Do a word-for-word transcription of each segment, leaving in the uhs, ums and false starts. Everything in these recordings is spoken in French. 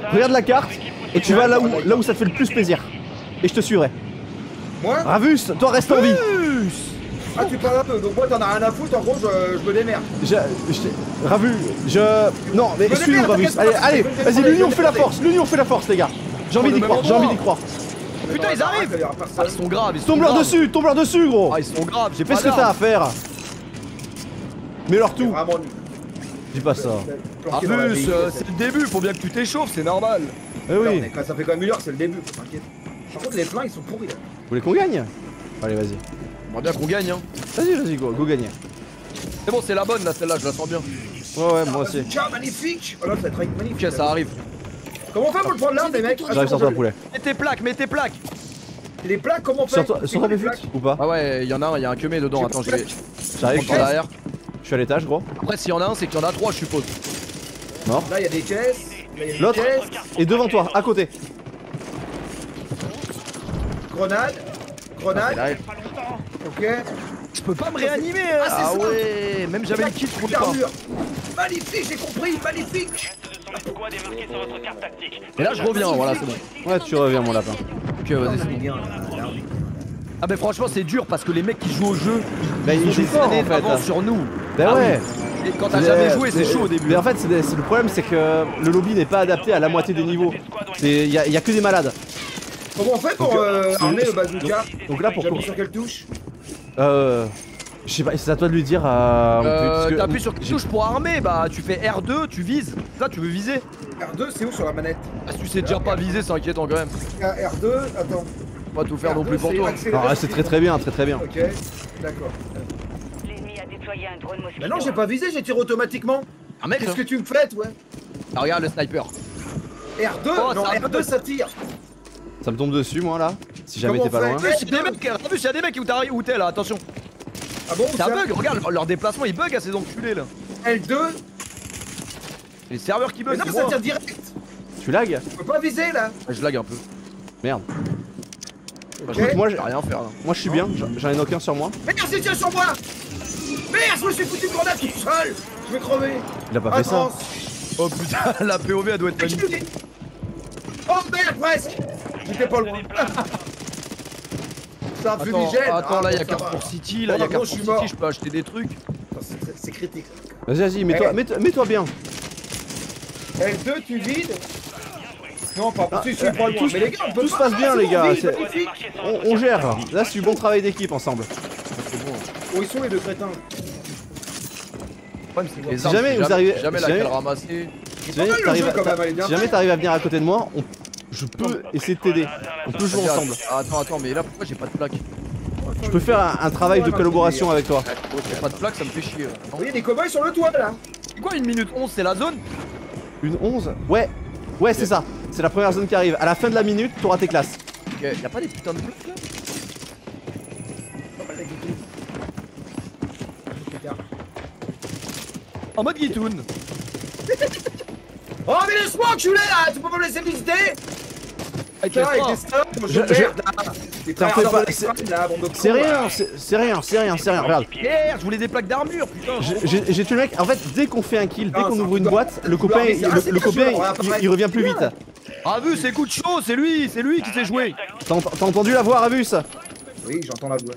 regarde la carte et tu vas là où, là où ça te fait le plus plaisir. Et je te suivrai. Moi Ravus, toi reste en vie. Ah, tu parles un peu, donc moi t'en as rien à foutre, en gros je, je me démerde. Je, je, Ravus, je... Non mais suis-nous Ravus. Allez, allez, vas-y, l'union fait la force, l'union fait la force les gars. J'ai envie d'y croire, j'ai envie d'y croire. Putain, ils arrivent. Ah, ils sont graves, ils sont Tombe leur graves. dessus, tombe leur dessus gros. Ah, ils sont graves, j'ai Fais pas ce que t'as à faire. Mets-leur tout. Vraiment nul. Dis pas ça. Ravus, euh, c'est le début, faut bien que tu t'échauffes, c'est normal. Eh oui. Non, ça fait quand même une heure, c'est le début, t'inquiète. Par contre, les plans ils sont pourris. Vous voulez qu'on gagne? Allez, vas-y. J'aimerais bien qu'on gagne, hein. Vas-y, vas-y, go, go gagner. C'est bon, c'est la bonne là, celle-là, je la sens bien. Ouais, ouais, moi aussi. Tiens, magnifique. Oh là, ça va être magnifique. Ok, ça arrive. Comment on fait pour le prendre là, les mecs? J'arrive sur toi, poulet. Mets tes plaques, mets tes plaques. Les plaques, comment on fait? Sur toi, sur toi, Péfut ou pas? Ah ouais, il y en a un, il y a un queumé dedans, attends, je vais. J'arrive, Je prends derrière. je suis à l'étage, gros. Après, s'il y en a un, c'est qu'il y en a trois, je suppose. Mort. Là, il y a des caisses. L'autre est devant toi, à côté. Grenade. Grenade. Là, Ok. je peux pas me réanimer, hein. Ah, c'est Ah ça. ouais, même j'avais le kit pour le pas. Armure. Magnifique, j'ai compris, magnifique. Et là, je reviens, voilà, c'est bon. Ouais, tu reviens, mon lapin. Ok, vas-y, c'est bon. Ah, bah franchement, c'est dur parce que les mecs qui jouent au jeu, Bah, ils ont jouent des fort années en fait. d'avance sur nous. Bah Ah ouais. oui. Et quand t'as jamais joué, c'est chaud au début. Mais en fait, c'est des- c'est le problème, c'est que le lobby n'est pas adapté à la moitié des niveaux. Il y, a- y a que des malades. Comment on fait pour Donc, euh, c'est- armer le bazooka? Donc là, pour J'appuie sur quelle touche? Euh. Je sais pas, c'est à toi de lui dire. Euh, Euh, parce que- T'appuies sur j'ai- touche pour armer, bah tu fais R deux, tu vises. Ça, tu veux viser. R deux, c'est où sur la manette? Ah, si tu sais déjà pas viser, c'est inquiétant quand même. Ah, R deux, attends. Pas tout faire R non deux, plus pour c'est toi. accélérer. Ah, c'est très très bien, très très bien. Ok, d'accord. L'ennemi a déployé un drone mosquito. Mais non, j'ai pas visé, j'ai tiré automatiquement. Un mec, Qu'est-ce là. que tu me fais, ouais? Ah, regarde le sniper. R deux? Oh, Non, ça R deux, ça tire. Ça me tombe dessus, moi là. Si jamais Comment t'es on pas fait loin. Eh, y'a des mecs, t'as vu, y'a des mecs où t'arrives, où t'es là, attention. Ah bon? C'est un bug, regarde, leur, leur déplacement il bug à ces enculés là. L deux? Les serveurs qui Mais bug, non, c'est ça moi. tire direct. Tu lags? Je peux pas viser là. Ah, je lag un peu. Merde. Ok. Écoute, moi, Je j'ai- peux rien faire là. moi je suis bien, j'en- j'en ai aucun sur moi. Merde, c'est tire sur moi. Merde, je me suis foutu une grenade tout seul. Je vais crever. Il a pas fait ça. Atroce. Oh putain, la P O V elle doit être magnifique. Oh merde, presque. J'étais pas loin. C'est un Attends, fumigène. attends, là Ah, y'a bon, ça Carrefour va. City, là Bon, y'a non, Carrefour je suis City, mort. je peux acheter des trucs. Attends, c'est- C'est critique. Vas-y, vas-y, mets-toi Eh. mets mets-toi bien. L deux, tu vides. Non, pas Ah, si, si, euh, pas loin. tout- Mais les gars, on peut tout se pas- passe bien, Ah, les c'est gars, bon, vide, c'est- magnifique. On, on gère. Là, c'est du bon travail d'équipe ensemble. Où ils sont les deux crétins? Le problème, c'est que les Si armes, jamais je sais vous arrivez- Jamais si laquelle jamais- ramasser. Si pas jamais mal le t'arrives jeu, à- quand même, elle est bien si jamais faite. t'arrives à venir à côté de moi, on- je peux essayer de t'aider. On peut jouer Regarde. ensemble. Ah, Attends, attends, mais là pourquoi j'ai pas de plaque? Je peux faire un, un travail de collaboration avec toi. J'ai pas de plaque, ça me fait chier. là. Vous voyez des cow-boys sur le toit là? C'est quoi une minute onze, c'est la zone? Une onze? Ouais. Ouais, c'est ça. C'est la première zone qui arrive. À la fin de la minute, t'auras tes classes. Ok, y'a pas des putains de plaques là? En mode Guitoun. Oh mais laisse-moi que je suis là, là. Tu peux pas me laisser visiter? Avec Putain, les avec des stars. stars, Je- je je- merde là. Des T'en fais frères pas, de l'extrême, là, bande de C'est cons, là. rien, c'est c'est rien, c'est rien, c'est rien. Regarde. Merde, je voulais des plaques d'armure, putain. J'ai- J'ai j'ai tué le mec. En fait, dès qu'on fait un kill, dès Ah, qu'on c'est ouvre une un boîte, le copain, mais il- c'est- ah, le, c'est le bien copain, joué, il, regarde, il- pareil. il revient plus vite. Ah vu, c'est coup de chaud, c'est lui, c'est lui qui s'est joué. T'as ent- t'as entendu la voix, Ravus? Oui, j'entends la voix.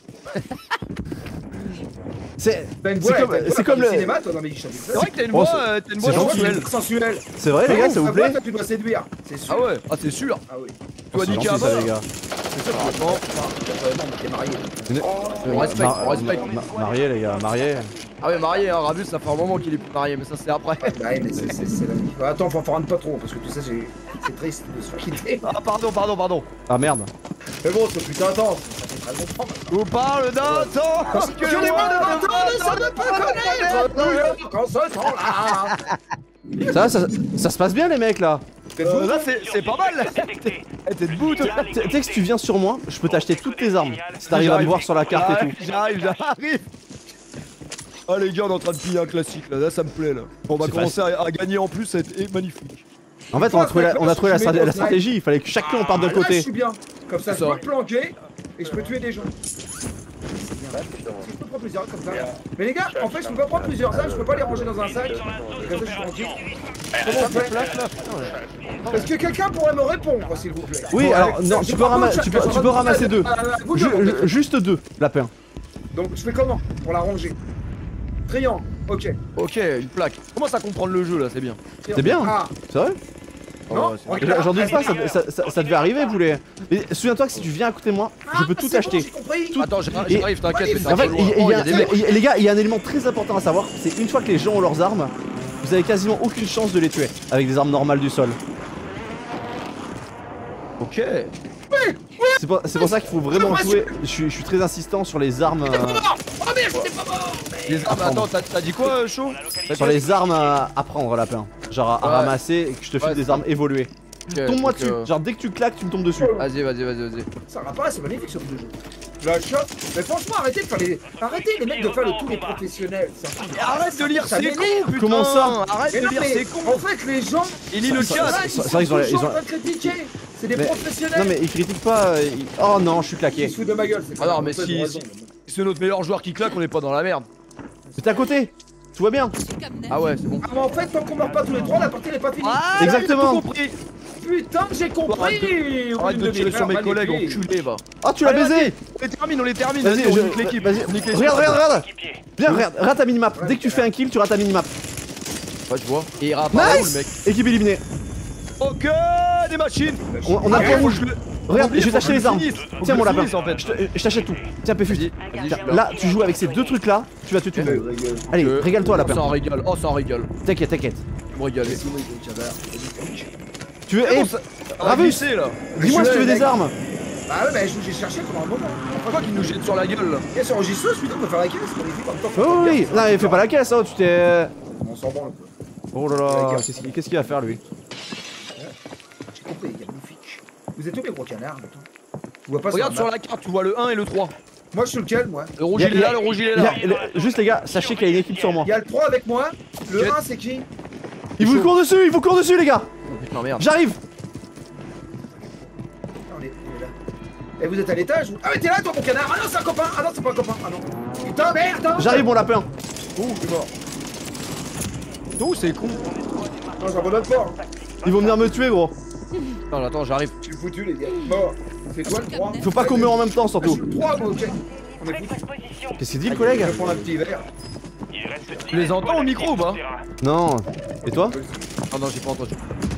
C'est T'as une c'est voix, comme, t'as une voix c'est comme comme le le. cinéma, toi, dans mes guichets. C'est vrai que t'as une Oh, voix, c'est- euh, t'as une c'est voix gentil. sensuelle. Sensuel. C'est vrai, les gars, ça vous plaît? Toi, tu dois séduire. C'est sûr. Ah ouais, ah c'est sûr. Ah oui. Toi C'est niquer gentil, avant. ça, les gars. C'est sûr. Ah, bon. Euh, non, mais t'es marié. Une- On respecte, Mar- on respecte. ma- Marié, les gars, marié. Ah ouais, marié, hein, Ravus, ça fait un moment qu'il est plus marié, mais ça c'est après. Ouais, bah, mais c'est c'est- c'est la vie. Attends, faut en faire pas trop, parce que tout ça, j'ai- c'est triste de se quitter. Ah pardon, pardon, pardon. Ah merde. Mais bon, c'est putain intense. Ça fait très longtemps. Je vous parle d'un temps que Sur les moi, mains de vingt ans, vingt ne ça ne peut connaître New York en ce temps-là. Ça, ça, ça se passe bien, les mecs, là. T'es Euh, fou? là c'est c'est pas mal. Eh, t'es debout toi. Tu sais que si tu viens sur moi, je peux t'acheter toutes tes armes. Si t'arrives à me voir sur la carte et J'arrive, tout. J'arrive, j'arrive. Ah les gars, on est en train de piller un classique là, là ça me plaît là. On va C'est commencer à, à gagner en plus, ça va être magnifique. En fait, on a trouvé la, on a trouvé la, strat- la stratégie. Il fallait que chacun on parte d'un Ah, là, je côté. suis bien. Comme ça, je Ça. peux me planquer et je peux tuer des gens. Ah Si je peux prendre plusieurs comme ça. Mais les gars, en fait, je peux pas prendre plusieurs armes, je peux pas les ranger dans un sac. Comme ça, je suis tranquille. Comment on fait? Est-ce que quelqu'un pourrait me répondre, s'il vous plaît? Oui, alors non, tu peux, rama tu peux, tu peux ramasser deux. Ju juste deux, lapin. Donc je fais comment pour la ranger? Triangle, ok. Ok, une plaque. Commence à comprendre le jeu là, c'est bien. C'est bien. Ah, C'est vrai? non, J'en doute pas, ça, ça, ça, ça devait arriver, vous les. Mais souviens-toi que si tu viens à côté de moi, je peux tout acheter. Tout... Attends, j'arrive, t'inquiète, mais En fait, loin. il y a- Oh, il y a- des mecs. il y a- les gars, il y a un élément très important à savoir, c'est une fois que les gens ont leurs armes, vous avez quasiment aucune chance de les tuer avec des armes normales du sol. Ok. C'est pour, c'est pour ça qu'il faut vraiment jouer. Je suis, je suis très insistant sur les armes. euh, Oh merde, j'étais pas mort. Les armes, attends, t'as t'as dit quoi, chaud? sur les armes à, à prendre, lapin. Genre à, à Ouais. ramasser et que je te file Ouais, des c'est- armes évoluées. Ok, Tombe-moi donc, dessus. euh, Genre dès que tu claques, tu me tombes dessus. Vas-y, vas-y, vas-y, vas-y. Ça rapparaît, c'est magnifique sur le jeu. Je la chope. Mais franchement, arrêtez de faire les. Arrêtez les mecs de faire le tous les professionnels. C'est un truc- Arrête de lire Ça ces m'énerve. cons, putain. Comment ça? Arrête Mais de non, lire mais ces cons. en fait, les gens. Il lit le Ça- chat. ça- Ils c'est sont vrai qu'ils ont- toujours ils ont- en train de critiquer. C'est des Mais- professionnels. Non mais ils critiquent pas. euh, ils- Oh non, je suis Ils claqué. se foutent de ma gueule. c'est Ah non, pas- mais ils ont si, raison. si c'est notre meilleur joueur qui claque, on est pas dans la merde. Mais t'es à côté. Tout va bien. Ah ouais, c'est bon. Ah, mais en fait, tant qu'on meurt pas tous les trois, la partie n'est pas finie. Ah, Exactement. j'ai tout compris. Putain, j'ai compris. Arrête de tirer sur mes collègues, enculé, va. Oh, tu l'as Allez, baisé. vas-y, On les termine, on les termine. Vas-y, Vas-y, on je- nique l'équipe. vas-y. On nique les Regarde, regarde, regarde. Équipier. Viens, regarde, rate ta minimap. Dès que tu fais un kill, tu rates ta minimap. Ouais, tu vois. Et il ira par là où le mec. Nice. Équipe éliminée. Ok, des machines. On, on a Ah, pas ouais, rouge. Regarde, je vais t'acheter les armes. Tiens mon lapin. En fait. Je te- je t'achète tout. Tiens Péfus. Vas-y, Tiens, là, tu joues avec ces deux trucs là, tu vas te tuer tout le monde. Allez, Euh, régale-toi Oh, lapin. ça en rigole. Oh, ça en rigole. T'inquiète, t'inquiète. Me régaler. Tu veux. Eh, Eh, bon, ça- Ravus. glisser, là. dis-moi si tu veux des mec. armes. Bah ouais, bah j'ai cherché pendant un moment. Pourquoi qu'il nous jette sur la gueule là? Et sur enregistreuse, putain, on peut faire la caisse. On est fait en même temps. Oh oui, non, mais fais pas la caisse, hein, tu t'es. On s'en branle. Oh là là, qu'est-ce qu'il qu'est-ce qu'il va faire lui? J'ai compris, il y a magnifique. Vous êtes où les gros canards, putain? Je vois pas Regarde sur sur la la carte, tu vois le un et le trois. map. Moi, je suis lequel, moi? Le rouge Y a- il est y a- là, le rouge il est Il y là. a- le- Juste les gars, sachez qu'il y a une équipe sur moi. Il y a le trois avec moi. Le Quel- un, c'est qui? Il vous court dessus, il vous court dessus les gars. Oh, putain, merde. J'arrive. On est, on est là. Et vous êtes à l'étage? Ah, mais t'es là, toi, mon canard! Ah non, c'est un copain! Ah non, c'est pas un copain! Ah non! Putain, merde! Hein. J'arrive mon lapin. Ouh, je suis mort. Oh, c'est con. Non, j'abandonne pas. Hein. Ils vont venir me tuer gros. Non, attends, j'arrive. Je suis foutu, les gars. Mort. C'est toi le trois? Faut pas qu'on meure en même temps Ah, je surtout. suis le trois, moi, ok. On est foutu. Qu'est-ce qu'il dit le collègue? Je vais prendre un petit verre. Tu les entends au micro ou pas? Non. Et toi? Ah non, j'ai pas entendu.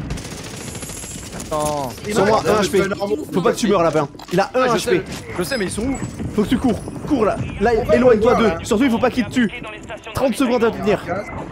Attends. Sur moi, un H P. Faut pas que tu meurs lapin. Il a un Ah, je H P. sais, je sais, mais ils sont où? Faut que tu cours. Cours là. Là, On va éloigne-toi le voir, d'eux. là. Surtout, il faut pas qu'ils te tuent. trente secondes à tenir.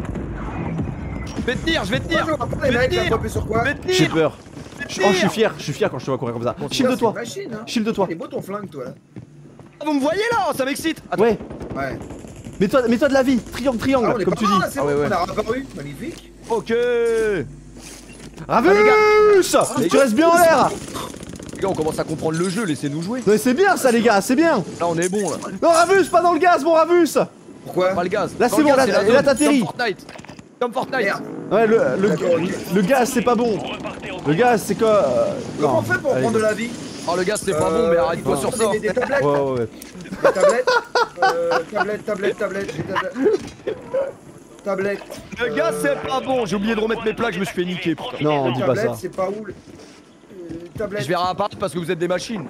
Je vais tenir, je vais tenir. Bonjour, Je les vais mecs, tenir. on peut sur quoi? Je vais J'ai tenir. peur. Je- Oh, je suis fier. Je suis fier quand je te vois courir comme ça. Shield de toi. Shield de toi. C'est beau ton flingue, toi, là. Ah, vous me voyez là? Oh, ça m'excite. Attends. Ouais. Ouais. Mets-toi mets-toi de la vie. Triangle, Ah, triangle, on est comme pas tu mort, dis. là, c'est Ah, bon, ouais, ouais. on a réapparu. Magnifique. Ok. Les Ravus. Tu gars. restes bien en l'air. gars, on commence à comprendre le jeu, laissez-nous jouer. Non, mais c'est bien ça les gars, c'est bien. Là, on est bon là. Non, Ravus, pas dans le gaz, mon Ravus. Pourquoi? Pas le gaz. Là, Dans c'est le bon, gaz, là, la et là, zone. t'atterris. Comme Fortnite. Comme Fortnite. Merde. Ouais, le, le, D'accord, ok. le gaz c'est pas bon. Le gaz c'est quoi euh, Comment non. on fait pour Allez. prendre de la vie? Oh, le gaz, c'est pas Euh, bon, mais arrête-toi il sur faut ça. Des, des tablettes. Ouais, ouais, ouais. Des tablettes. Euh, tablette, tablette, tablette. J'ai tablette. Tablette. Le gaz, c'est pas bon. J'ai oublié de remettre mes plaques, je me suis fait niquer. Putain. Non, dis pas Tablette, ça. c'est pas où le. Euh, tablette. Je vais réapparaître parce que vous êtes des machines.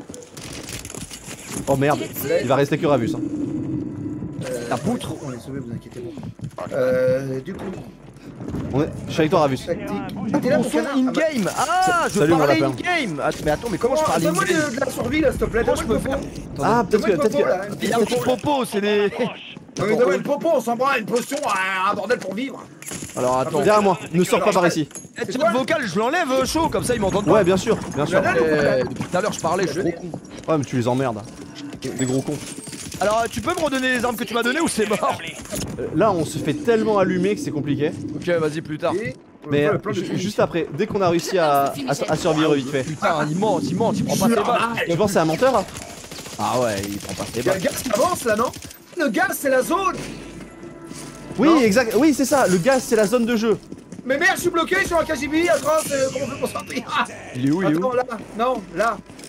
Oh merde, il va rester que Ravus. Hein. Euh, La poutre. On est sauvés, vous inquiétez pas. Euh, du coup, On est... Je suis avec toi Ravus. tactique. Ah, t'es là, Mon mon son canard? in-game. Ah, je Salut, mon parlais lapin. in-game. Ah, mais attends, mais comment Comment je parle Donne-moi in-game? de, de la survie là, s'il te plaît. Comment Donne-moi je peux le faire? popo. Ah, peut-être que. Donne-moi le Peut-être popo, que... là. Il y a un petit popo, c'est des. Non, mais donne-moi le popo, on s'en branle, une potion, un bordel pour vivre. Alors attends. Derrière moi, ne sors pas par ici. Eh, tiens, le vocal, je l'enlève euh, chaud, comme ça ils m'entendent pas. Ouais, bien sûr, bien sûr. Eh, depuis tout à l'heure, je parlais, je suis trop con. Ouais, mais tu les emmerdes. Des gros cons. Alors, tu peux me redonner les armes que tu m'as données ou c'est mort? Euh, Là, on se fait tellement allumer que c'est compliqué. Ok, vas-y, plus tard. Et on Mais fait euh, le plan de ju- finish. juste après, dès qu'on a réussi à, à, à survivre vite fait. Putain, il ment, il ment, il prend pas ses balles. Tu penses que c'est un menteur? Ah ouais, il prend pas ses Il y a balles. le gaz qui avance là, non? Le gaz, c'est la zone. Oui, Non. exact. Oui, c'est ça. Le gaz, c'est la zone de jeu. Mais merde, je suis bloqué sur un K G B, atroce, euh, comment on fait pour sortir? Ah, Il est où, il est où? attends, là, non, là.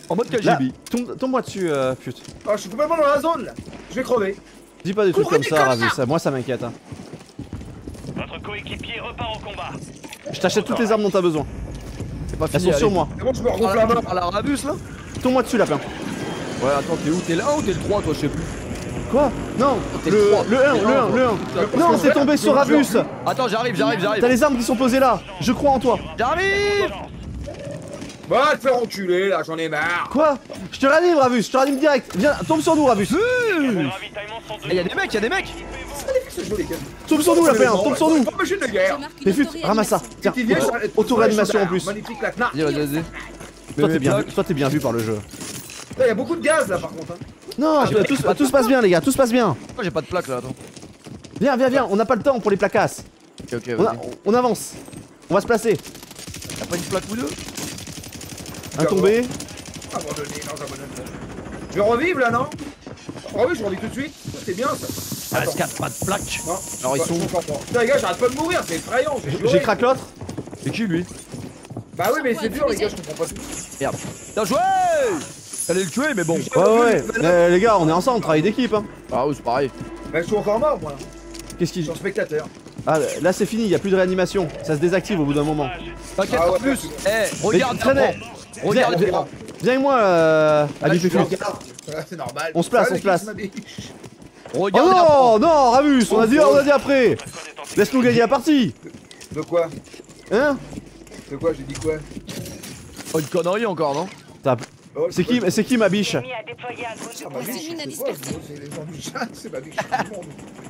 En mode Là, K G B. tombe- tombe-moi dessus, euh, pute. Oh, je suis complètement dans la zone là. Je vais crever. Dis pas des trucs Courez, comme ça, connard. Ravis, ça, moi ça m'inquiète. Hein. Votre coéquipier repart au combat. Je t'achète toutes les armes dont t'as besoin. C'est pas Elles fini. sont sur allez. moi. C'est bon, je me Par regonfle la, la main. par la Rabus là. Tombe-moi dessus, lapin. Ouais, attends, t'es où? T'es le un ou t'es le trois, toi? Je sais plus. Quoi? Non, T'es le, le trois. le un, le un, le un. Non, c'est tombé sur Ravus. Attends, j'arrive, j'arrive, j'arrive. T'as les armes qui sont posées là. Je crois en toi. J'arrive. Va te faire enculer là, j'en ai marre. Quoi? Je te réanime, Ravus. Je te réanime direct. Viens, tombe sur nous, Ravus. Les ravitaillements sont de Eh, y'a des mecs, y'a des mecs. C'est joli, les gars. Tombe sur nous, lapin. Tombe sur nous. Pas machine de guerre. Mais fut, ramasse ça. Tiens, Petit vieil, auto- auto-réanimation en plus. Magnifique la knack. Vas-y, vas-y, vas-y. Toi t'es bien, vu- toi, t'es bien vu par le jeu. Il y a beaucoup de gaz là par contre. Hein. Non, je- tout, tout se passe bien, les gars. Tout se passe bien. Moi j'ai pas de plaque là, attends. Viens, viens, viens. On n'a pas le temps pour les placasses. Ok, ok, On, a- vas-y. on avance. On va se placer. Y'a pas une plaque ou deux? Un tombé. Abandonné, non, j'abandonne pas. Je vais revivre là, non? Oh oui, je revis tout de suite. C'est bien ça. Ah, y'a pas de plaque. Non, Alors, ils je sont où? comprends pas. Putain, les gars, j'arrête pas de mourir, c'est effrayant. j'ai pleuré. J'ai craqué l'autre. C'est qui lui? Bah oui, mais c'est dur, les gars, je comprends pas tout. Merde. Bien joué! T'allais le tuer, mais bon. Ouais, ouais. Mais, les gars, on est ensemble, travail d'équipe. Hein. Ah, oui, c'est pareil. Bah, je suis encore mort, moi. Qu'est-ce Je qui. suis un spectateur. Ah, là c'est fini. Y a plus de réanimation. Ça se désactive au bout d'un moment. T'inquiète, Ah ouais, en plus. Eh, regarde, Mais traînez. Viens, regarde, Viens, regarde. Viens avec moi, euh, Ali Je Fufu. regarde. Ouais, c'est normal. On se place, Ça, on les se place. kids, ma biche. Oh Regarde. non, non, Ravus, on a dit, on a dit après. Laisse-nous gagner la partie. De quoi? Hein? De quoi? J'ai dit quoi? Oh, une connerie encore, non? T'as- Oh, C'est qui, c'est qui ma biche? L'ennemi a déployé un drone de Ah, ma biche, précision. c'est quoi? C'est les gens du chat, c'est ma biche. Tout le monde.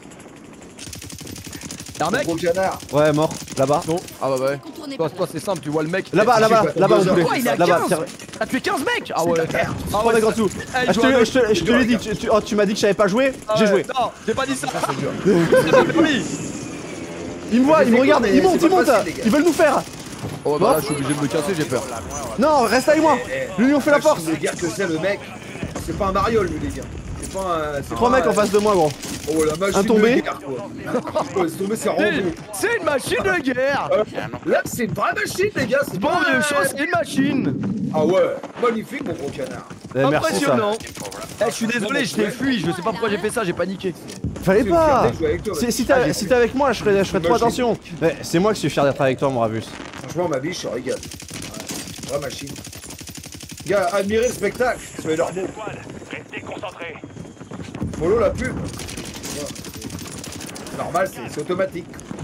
Y'a un mec? Gros canard. Ouais, mort, là-bas. Non. Ah bah ouais. Contournez Toi, par toi là. c'est simple, tu vois le mec. Là-bas, Eh, là-bas, j'ai pas là-bas, deux on heures. voulait. Quoi, il est à Là-bas, quinze? tiens. T'as tué quinze mecs? Ah ouais. C'est ta terre. Ah Prends la grande soupe. Eh, Ah, je je vois un te, mec. je te- je te l'ai dit, tu, tu- oh, tu m'as dit que je savais pas jouer, Ah j'ai ouais, joué. Non, j'ai pas dit ça. C'est pas permis. Ils me voient, Je ils me les regardent, écoute, ils mais montent, c'est ils pas montent. facile, les gars. Ils veulent nous faire. Oh bah là, je suis obligé de me casser, j'ai peur. Non, reste avec moi. L'union fait la force. Je dire que c'est le mec. C'est pas un mariole, lui, les gars. C'est pas un. c'est Trois pas mecs en un- face de moi, gros. Oh, la machine Un tombé. de guerre, quoi. Oh, c'est tombé, c'est C'est- rendu. C'est une machine de guerre. Là, c'est une vraie machine, les gars. C'est Bon, pas vieux un- chose, c'est une machine. Ah ouais, magnifique, mon gros canard. Eh, merci ça. Impressionnant. Eh, je suis désolé, je t'ai fui, je sais pas pourquoi j'ai fait ça, j'ai paniqué. Fallait C'est une pas. fierté de jouer avec toi, Si, mec. si Ah, t'es j'ai si fait- t'es avec moi, je ferais, je ferais trop Machine. attention. Mais c'est moi qui suis fier d'être avec toi, mon Ravus. Franchement, ma biche, je régale. Ouais, vraie machine. Gars, admirez le spectacle. Soyez leur beau. Squad, restez concentrés. Molo, la pub. Ouais, c'est normal, c'est c'est automatique.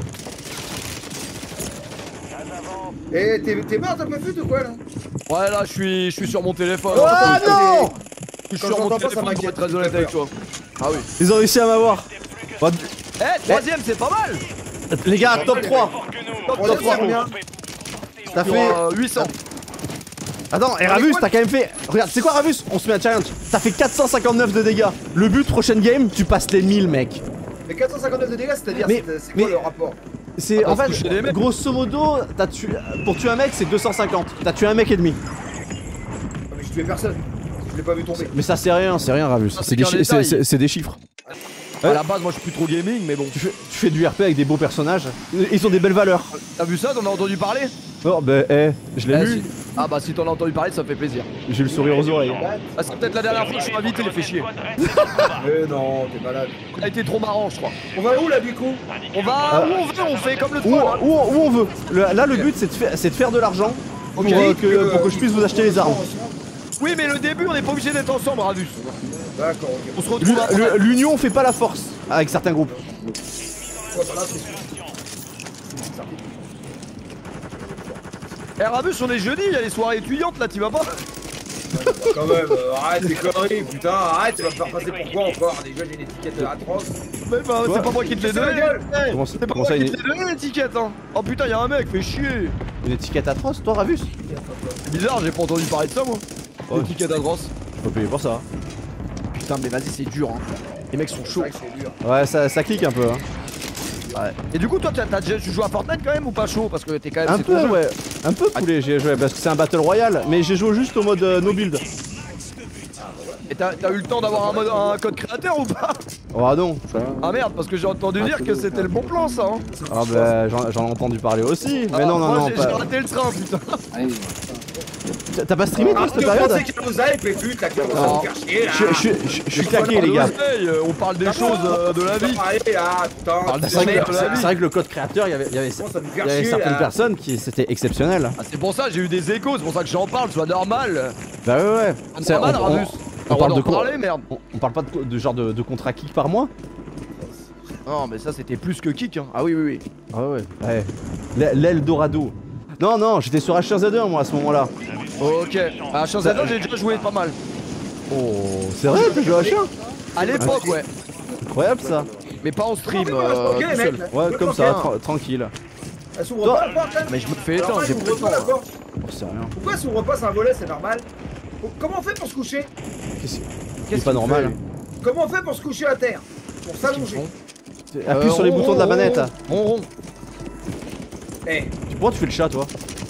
Eh, t'es t'es mort, t'as pas fait ou quoi là? Ouais, là, je suis, je suis sur mon téléphone. Ah Je non! suis Quand sur mon j'entends pas, ça téléphone pour m'inquiète, être très j'ai honnête peur. avec toi. Ah oui. Ils ont réussi à m'avoir. Bon, Eh, troisième, c'est pas mal. les gars, top trois. On top est trois. combien? T'as Sur fait. euh, huit cents. Attends, et Ravus, t'as quand même fait. Regarde, c'est quoi Ravus? On se met un challenge. T'as fait quatre cent cinquante-neuf de dégâts. Le but, prochaine game, tu passes les mille, mec. Mais quatre cent cinquante-neuf de dégâts, c'est-à-dire, Mais- c'est c'est quoi mais- le rapport? C'est Ah, en bah, fait, toucher des mecs. grosso modo, t'as tué. Pour tuer un mec, c'est deux cent cinquante. T'as tué un mec et demi. Ah, mais je tuais personne. Je l'ai pas vu tomber. Mais ça, c'est rien, c'est rien, Ravus. Ça, C'est c'est des, qu'un chi- détail. c'est- c'est- c'est des chiffres. À la base, moi, je suis plus trop gaming, mais bon. Tu fais, tu fais du R P avec des beaux personnages. Ils ont des belles valeurs. T'as vu ça? T'en as entendu parler? Oh, bah, eh, je l'ai Eh, vu. si. Ah bah si t'en as entendu parler, ça me fait plaisir. J'ai le sourire aux oreilles. Ah, c'est peut-être la dernière fois que je suis invité, les fait chier. Mais non, t'es malade. Ça a été trop marrant, je crois. On va où là, du coup? On va Ah. où on veut, on fait comme le Où, troll. où, où on veut. Le- là, le but, c'est de, faire- c'est de faire de l'argent pour, Ok. euh, que, pour que je puisse vous acheter les armes. Oui, mais le début, on n'est pas obligé d'être ensemble, Ravus. D'accord, ok. On se retrouve après. Le- L'union fait pas la force avec certains groupes. Ouais, bah là, c'est sûr. Eh, Ravus, on est jeudi, il y a les soirées étudiantes là, t'y vas pas? Quand même, euh, arrête tes conneries, putain, arrête, tu vas me faire passer pour quoi encore? Déjà, j'ai une étiquette atroce. Mais bah, c'est pas moi qui te l'ai C'est la donné. gueule. Eh, Comment ça- c'est pas comment moi ça, qui une- te l'ai donné l'étiquette, hein. Oh putain, y'a un mec, fais chier. Une étiquette atroce, toi, Ravus? C'est bizarre, j'ai pas entendu parler de ça, moi. Oh. L'étiquette atroce. Je peux payer pour ça. Putain, mais vas-y, c'est dur, hein. Les mecs sont C'est chauds. vrai que c'est dur. Ouais, ça, ça clique un peu. Hein. Et du coup, toi, t'as t'as déjà tu joues à Fortnite quand même ou pas chaud? Parce que t'es quand même. Un c'est peu, ton jeu. ouais. Un peu poulet, j'ai joué parce que c'est un Battle Royale. Mais j'ai joué juste au mode euh, no build. Et t'as t'as eu le temps d'avoir un, mode- un code créateur ou pas? Oh non. Ah merde, parce que j'ai entendu dire que c'était le bon plan ça. Hein. Ah bah, j'en j'en ai entendu parler aussi. Mais Ah, non, non, moi, non. j'ai pas- j'ai raté le train, putain. T'as pas streamé toi Ah, cette tu période? pensais qu'il nous a et pute là, qui commence à Non. me faire chier là. Je je- je- je suis claqué les gars. Hey, on parle des choses euh, de la vie. Allez là, putain. Parle des C'est vrai, que- merde, c'est- la vie. c'est vrai que le code créateur, il y avait, il y avait, Comment ça me il faire y avait chier certaines là. personnes qui c'était exceptionnel. Ah, c'est pour ça, j'ai eu des échos, c'est pour ça que j'en parle, soit normal. Bah ouais ouais. C'est normal, on, Ravus. on parle de quoi parler, merde. on, on parle pas de, co- de genre de, de contrat kick par mois? Non, mais ça c'était plus que kick. Hein. Ah oui, oui, oui. Ah ouais. Ouais. L- L'Eldorado. Non non, j'étais sur H un Z un moi à ce moment-là. Ok. À H un Z un, j'ai déjà joué pas mal. Oh, c'est vrai, t'as joué à H un? À l'époque, ouais. Incroyable ça. Mais pas en stream. Ok, on va se euh, bloquer, tout les seul. mecs, là. Ouais, Je comme me ça, bloque, tra- tranquille. Elle s'ouvre Toi- pas la porte là? Mais je me fais Alors, éteindre, elle j'ai s'ouvre plus le pas la temps. porte. Oh, c'est rien. Pourquoi elle s'ouvre pas? C'est un volet, c'est normal. Comment on fait pour se coucher? Qu'est-ce Qu'est-ce c'est pas qu'il normal. fait Comment on fait pour se coucher à terre? Pour s'allonger? C'est- Appuie sur les Euh, boutons de la rond, manette. Rond, rond. Eh, Pourquoi tu fais le chat toi?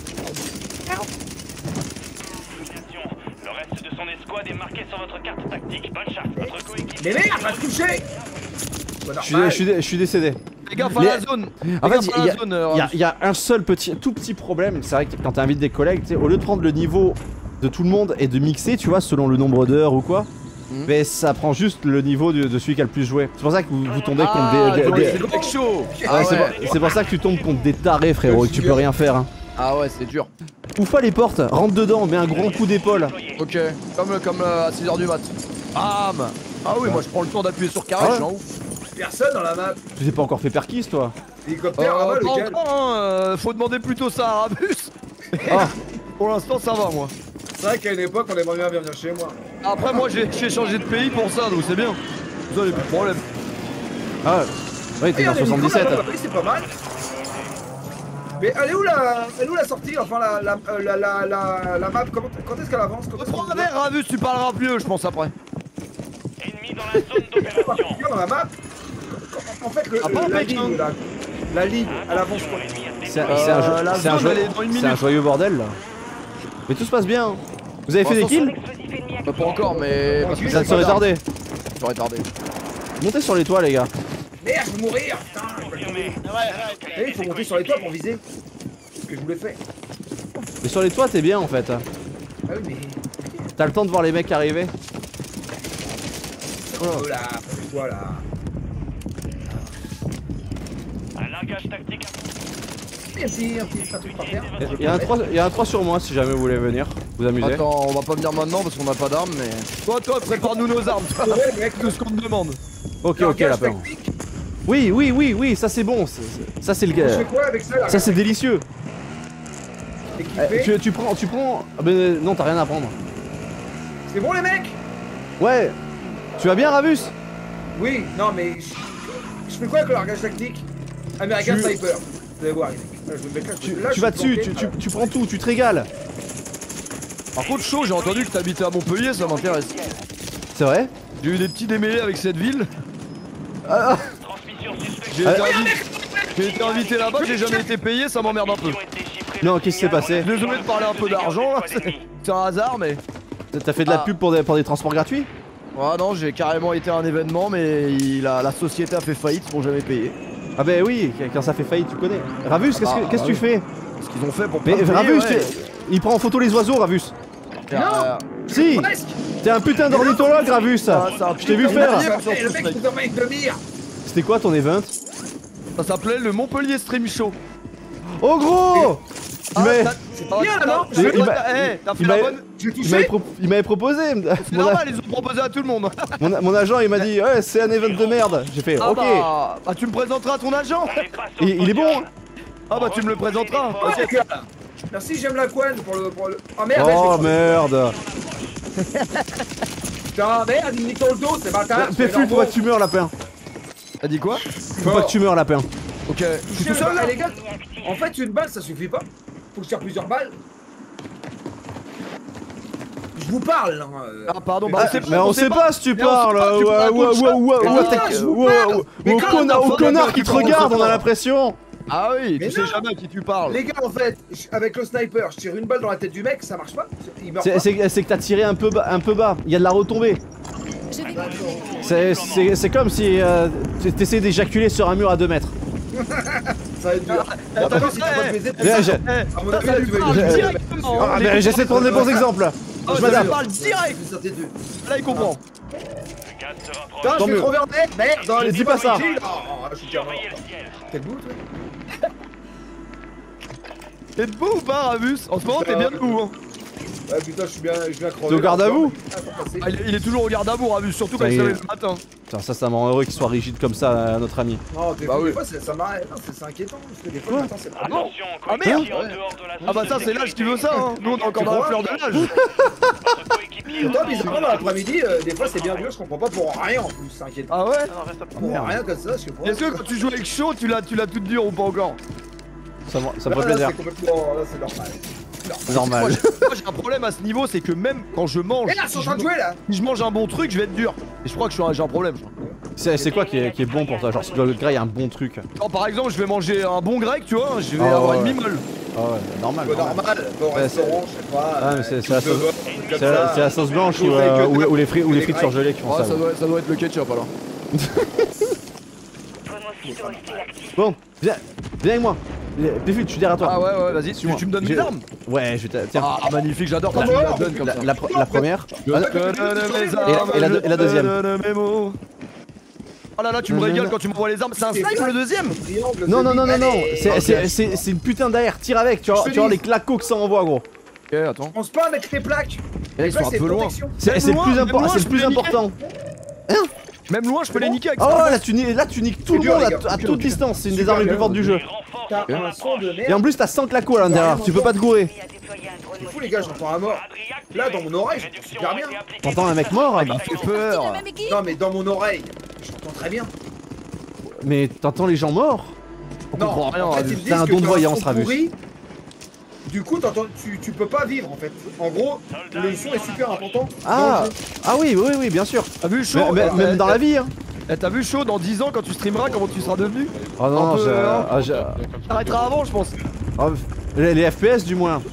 Attention, le reste de son escouade est marqué sur votre carte tactique. Bonne chasse, votre coéquipier. mais merde, va se coucher! C'est pas Je suis, normal. je suis, dé- je suis décédé. Fais gaffe à Mais- la zone. En Fais fait, gaffe à il y, la a- zone, euh, il y a- Ravus. il y a un seul petit, tout petit problème. C'est vrai que quand t'invites des collègues, tu sais, au lieu de prendre le niveau de tout le monde et de mixer, tu vois, selon le nombre d'heures ou quoi, Mhm. mais ça prend juste le niveau de, de celui qui a le plus joué. C'est pour ça que vous, vous tombez contre Ah, des. des- donc des- c'est le mec chaud. Ouais, Ah c'est ouais. pour, c'est pour ça que tu tombes contre des tarés, frérot, et que tu peux rien faire. Hein. Ah ouais, c'est dur. Ouvre pas les portes, rentre dedans, mets un grand coup d'épaule. Ok, comme, comme euh, à six heures du mat. Bam. Ah oui, moi je prends le temps d'appuyer sur carré, Ah ouais. je suis en ouf. Personne dans la map. Tu t'es pas encore fait perquise, toi. Hélicoptère Euh, là-bas, pas lequel? encore, hein, euh, faut demander plutôt ça à Ravus. Ah, Pour l'instant, ça va, moi. C'est vrai qu'à une époque, on aimerait bien venir chez moi. Après, moi j'ai j'ai changé de pays pour ça, donc c'est bien. Vous avez plus de problème. ah, ouais, t'es Eh, dans il y a des micros soixante-dix-sept. là-bas, oui, c'est pas mal. Mais elle est où la, elle est où la sortie? Enfin la, la, euh, la, la, la, la map, comment, quand est-ce qu'elle avance? Quand est-ce Prends qu'on un verre, Ravus, tu parleras mieux, je pense, après. Ennemi dans la zone d'opération. dans la map? En fait, le, Ah, pas le- en la Pékin. ligne, la, la ligne, elle avance quoi? C'est c'est un, Euh, jeu- la c'est un, zone, jeu- elle est dans une c'est un minute. joyeux bordel là. Mais tout se passe bien. Vous avez fait des Bon, kills? Explosif ennemi Bah, actif. pas encore, mais. Parce que Ça j'ai te serait pas d'arme. tardé. Je serais tardé. Montez sur les toits, les gars. Merde, je vais mourir, putain! je vais tomber. Eh, il faut monter sur les toits pour viser. C'est ce que je voulais faire. Mais sur les toits, t'es bien en fait. Ah oui, mais. T'as le temps de voir les mecs arriver. Oh là, toi là. Un largage tactique. Il y a un petit, un petit, un truc par terre. Il y a un trois, il y a un trois sur moi si jamais vous voulez venir. Vous amuser. Attends, on va pas venir maintenant parce qu'on a pas d'armes, mais. Toi, toi, prépare-nous nos armes, toi. Ouais, mec, Tout ce qu'on te demande. Ok, ok, Largage lapin. tactique. Oui, oui, oui, oui, ça c'est bon. c'est- c'est- Ça c'est le Je fais gars. quoi avec ça là? Ça c'est délicieux. Équipé. Eh, tu, tu prends, tu prends. Ah, mais non, t'as rien à prendre. C'est bon les mecs? Ouais. Tu vas bien, Ravus? Oui, non mais. Je, je fais quoi avec le largage tactique? American Tu- Sniper. Vous allez voir les mecs. Là, je me mets là, Tu, là, tu je vas suis dessus, planté. tu, tu, tu prends tout, tu te régales. Par contre, chaud, j'ai entendu que t'habitais à Montpellier, ça m'intéresse. C'est vrai? J'ai eu des petits démêlés avec cette ville. Transmission suspecte. J'ai été, invi- j'ai été invité là-bas, j'ai jamais été payé, ça m'emmerde un peu. Non, qu'est-ce qui s'est passé? Désolé de parler un peu d'argent, là, c'est c'est un hasard, mais. T'as- T'as fait de la Ah. pub pour des, pour des transports gratuits? Ah non, j'ai carrément été à un événement, mais il a, la société a fait faillite, ils m'ont jamais payé. Ah bah oui, quand ça fait faillite, tu connais. Ravus, qu'est-ce Ah, que qu'est-ce que bah tu fais? Ce qu'ils ont fait pour pas Mais me payer, Ravus, ouais. t'es- il prend en photo les oiseaux, Ravus. Euh, Si, Presque. t'es un putain d'ornithologue, Ravus. Ah, c'est un Je t'ai vu putain faire. de- Eh, le mec il nous envoie une demi-heure. C'était quoi ton event? Ça s'appelait le Montpellier Stream Show. Oh gros! Ah, Mais t'as- c'est pas Bien, vrai, non t'as- Il- il t'as- m'a- eh, t'as fait il la m'a- bonne. J'ai il m'avait touché. pro- il m'avait proposé. C'est Mon, a- normal, ils ont proposé à tout le monde. mon a- mon agent il m'a dit ouais c'est un event de merde. J'ai fait Ah ok. bah, bah, tu me présenteras à ton agent. Il, il est bon. Ah bah tu me le présenteras. Oh, Ok. les gars. Merci, j'aime la couenne pour le. Pour le... Oh merde, Oh j'ai- merde. Putain, merde, il me nique dans le dos, c'est bâtard. c'est Péfu, faut normaux. pas que tu meurs lapin. T'as dit quoi? Faut pas que tu meurs lapin. Ok. Je suis Je tout seul là. Eh, les gars, en fait, une balle ça suffit pas. Faut que je tire plusieurs balles. Je vous parle, hein. euh. Ah pardon, bah Mais on sait pas. Mais on sait pas si tu Mais on sait parles. pas, tu Ouais, parles ouais, comme ça. ouais, ouais, Mais ouais, non, t'as- je vous ouais, parle. ouais, Mais au quand connard, on au entend connard bien qui que te tu regarde, parles, on a ça. l'impression. Ah oui, Mais tu sais non. jamais à qui tu parles. Les gars, en fait, je- avec le sniper, je tire une balle dans la tête du mec, ça marche pas. Il meurt C'est pas. c'est- c'est que t'as tiré un peu bas, un peu bas. Il y a de la retombée. Je vais C'est- C'est c'est comme si euh, t'essayais d'éjaculer sur un mur à deux mètres. ça va être dur. T'as Attends, vu si ça, t'as pas de eh, V Z, Viens, t'es j'ai- ça. À mon avis, là, tu vas parle être directement. Ah, mais j'essaie de prendre des bons exemples. Oh, Je ça m'adapte. lui parle direct. C'est certitude. Là, il comprend. Le gaz se rapproche. Putain, Tant je vais mieux. trop vers net, merde. dans les Dis pas ça. images, oh, je suis déjà mort. Surveillez le ciel. T'es debout, toi? T'es debout ou pas, Ramus? En ce moment, t'es bien debout. Hein. Ouais, putain, je suis bien, je suis bien crevé. T'es au garde à vous? Ah, faut passer. Ah, il, il est toujours au garde à vous, Ramus, surtout quand Ça il y se est. lève le matin. Putain, ça, ça me rend heureux qu'il soit rigide comme ça, euh, notre ami. Non, des Bah fois, oui. des fois, ça ça m'arrête. Non, c'est c'est inquiétant. Parce que des fois, Quoi? le matin, c'est pas bon. Attention, Ah, merde. coéquipier en dehors de la Ah bah ça, c'est l'âge qui veut ça, hein. Nous, on est encore dans la fleur de l'âge. Votre coéquipier Et toi, en bizarrement, dans l'après-midi, euh, des fois, c'est bien vieux, je comprends pas pour rien en plus, c'est inquiétant. Ah ouais? Pour rien comme ça, je sais pas. Est-ce que quand tu joues avec chaud, tu l'as tu l'as toute dure ou pas encore? Ça, me- ça me Là, ferait là, plaisir. c'est complètement. Là, c'est normal. C'est normal. Moi, j'ai moi, j'ai un problème à ce niveau, c'est que même quand je mange, Et là, ils sont en si train de je, jouer là. si je mange un bon truc, je vais être dur. Et je crois que je suis un- j'ai un problème. je crois. C'est c'est quoi qui est, qui est bon pour toi? Genre, si tu dois le grey, il y a un bon truc. Genre, par exemple, je vais manger un bon grec, tu vois, je vais Ah, avoir ouais. une mimole. Ah ouais, normal. Peu normal. normal, au Ouais, restaurant, je sais pas. Ah, mais c'est- euh, c'est la cuve de sauce- bœuf, un truc comme C'est la, ça. c'est la sauce blanche ou, Chose euh, avec, ou, euh, ou les, frites, ou les frites des surgelées qui font Ouais, ça. ça ouais. doit, ça doit être le ketchup alors. Drone mosquito hostile actif. Bon, viens, viens avec moi. Péfut, je suis derrière toi. Ah ouais, ouais, vas-y, tu, Suis-moi. tu me donnes J'ai- des armes? Ouais, je vais te. Tiens, Ah, magnifique, j'adore quand Ah tu me ouais, la donnes comme la, ça. la, pre- la première. Je Ah, te donne mes Et- armes, et la- je et la te deuxième. donne mes mots. Oh là là, tu me régales quand tu m'envoies les armes. C'est un sniper le deuxième? Triangle, Non, non, celui- non, non, non. Allez. C'est Ok. c'est- c'est- c'est une putain d'A R. Tire avec. Tu vois, Je te tu vois dis. les clacos que ça envoie, gros. Ok, attends. On se pas avec tes plaques. Eh, ils Ça, sont un c'est peu loin. protection. C'est Même c'est le loin, plus, même impor- loin, c'est je le peux plus les niquer. important. Même loin, je peux les niquer avec Oh ça. là, tu, ni- là, tu niques tout C'est le dur, monde les à, gars. à Dur, toute dur. distance. C'est une des Super armes les plus bien. fortes du jeu. T'as un son de Et merde. en plus, t'as cent clacos à l'intérieur. Tu peux pas te gourer. L'ennemi a déployé un drone C'est fou les gars, mosquito. j'entends un mort. Là, dans mon oreille, j'entends super bien. T'entends un mec mort? Il m'a fait peur. Non, mais dans mon oreille, j'entends très bien. Mais t'entends les gens morts? On Non, comprend rien, en fait, Ramus. ils me disent T'as un que don de t'as voyance, son Ramus. pourri. Du coup, t'entends- tu, tu peux pas vivre en fait. En gros, le son est super important. Ah, dans le jeu. ah oui, oui, oui, bien sûr. T'as vu Mais- chaud? mais- Eh, même dans eh, la vie, hein. eh, T'as vu chaud dans dix ans quand tu streameras, comment tu seras devenu? Oh Un non, peu, j'ai- hein. ah, j'ai- T'arrêteras avant, je pense. ah, les, les F P S du moins.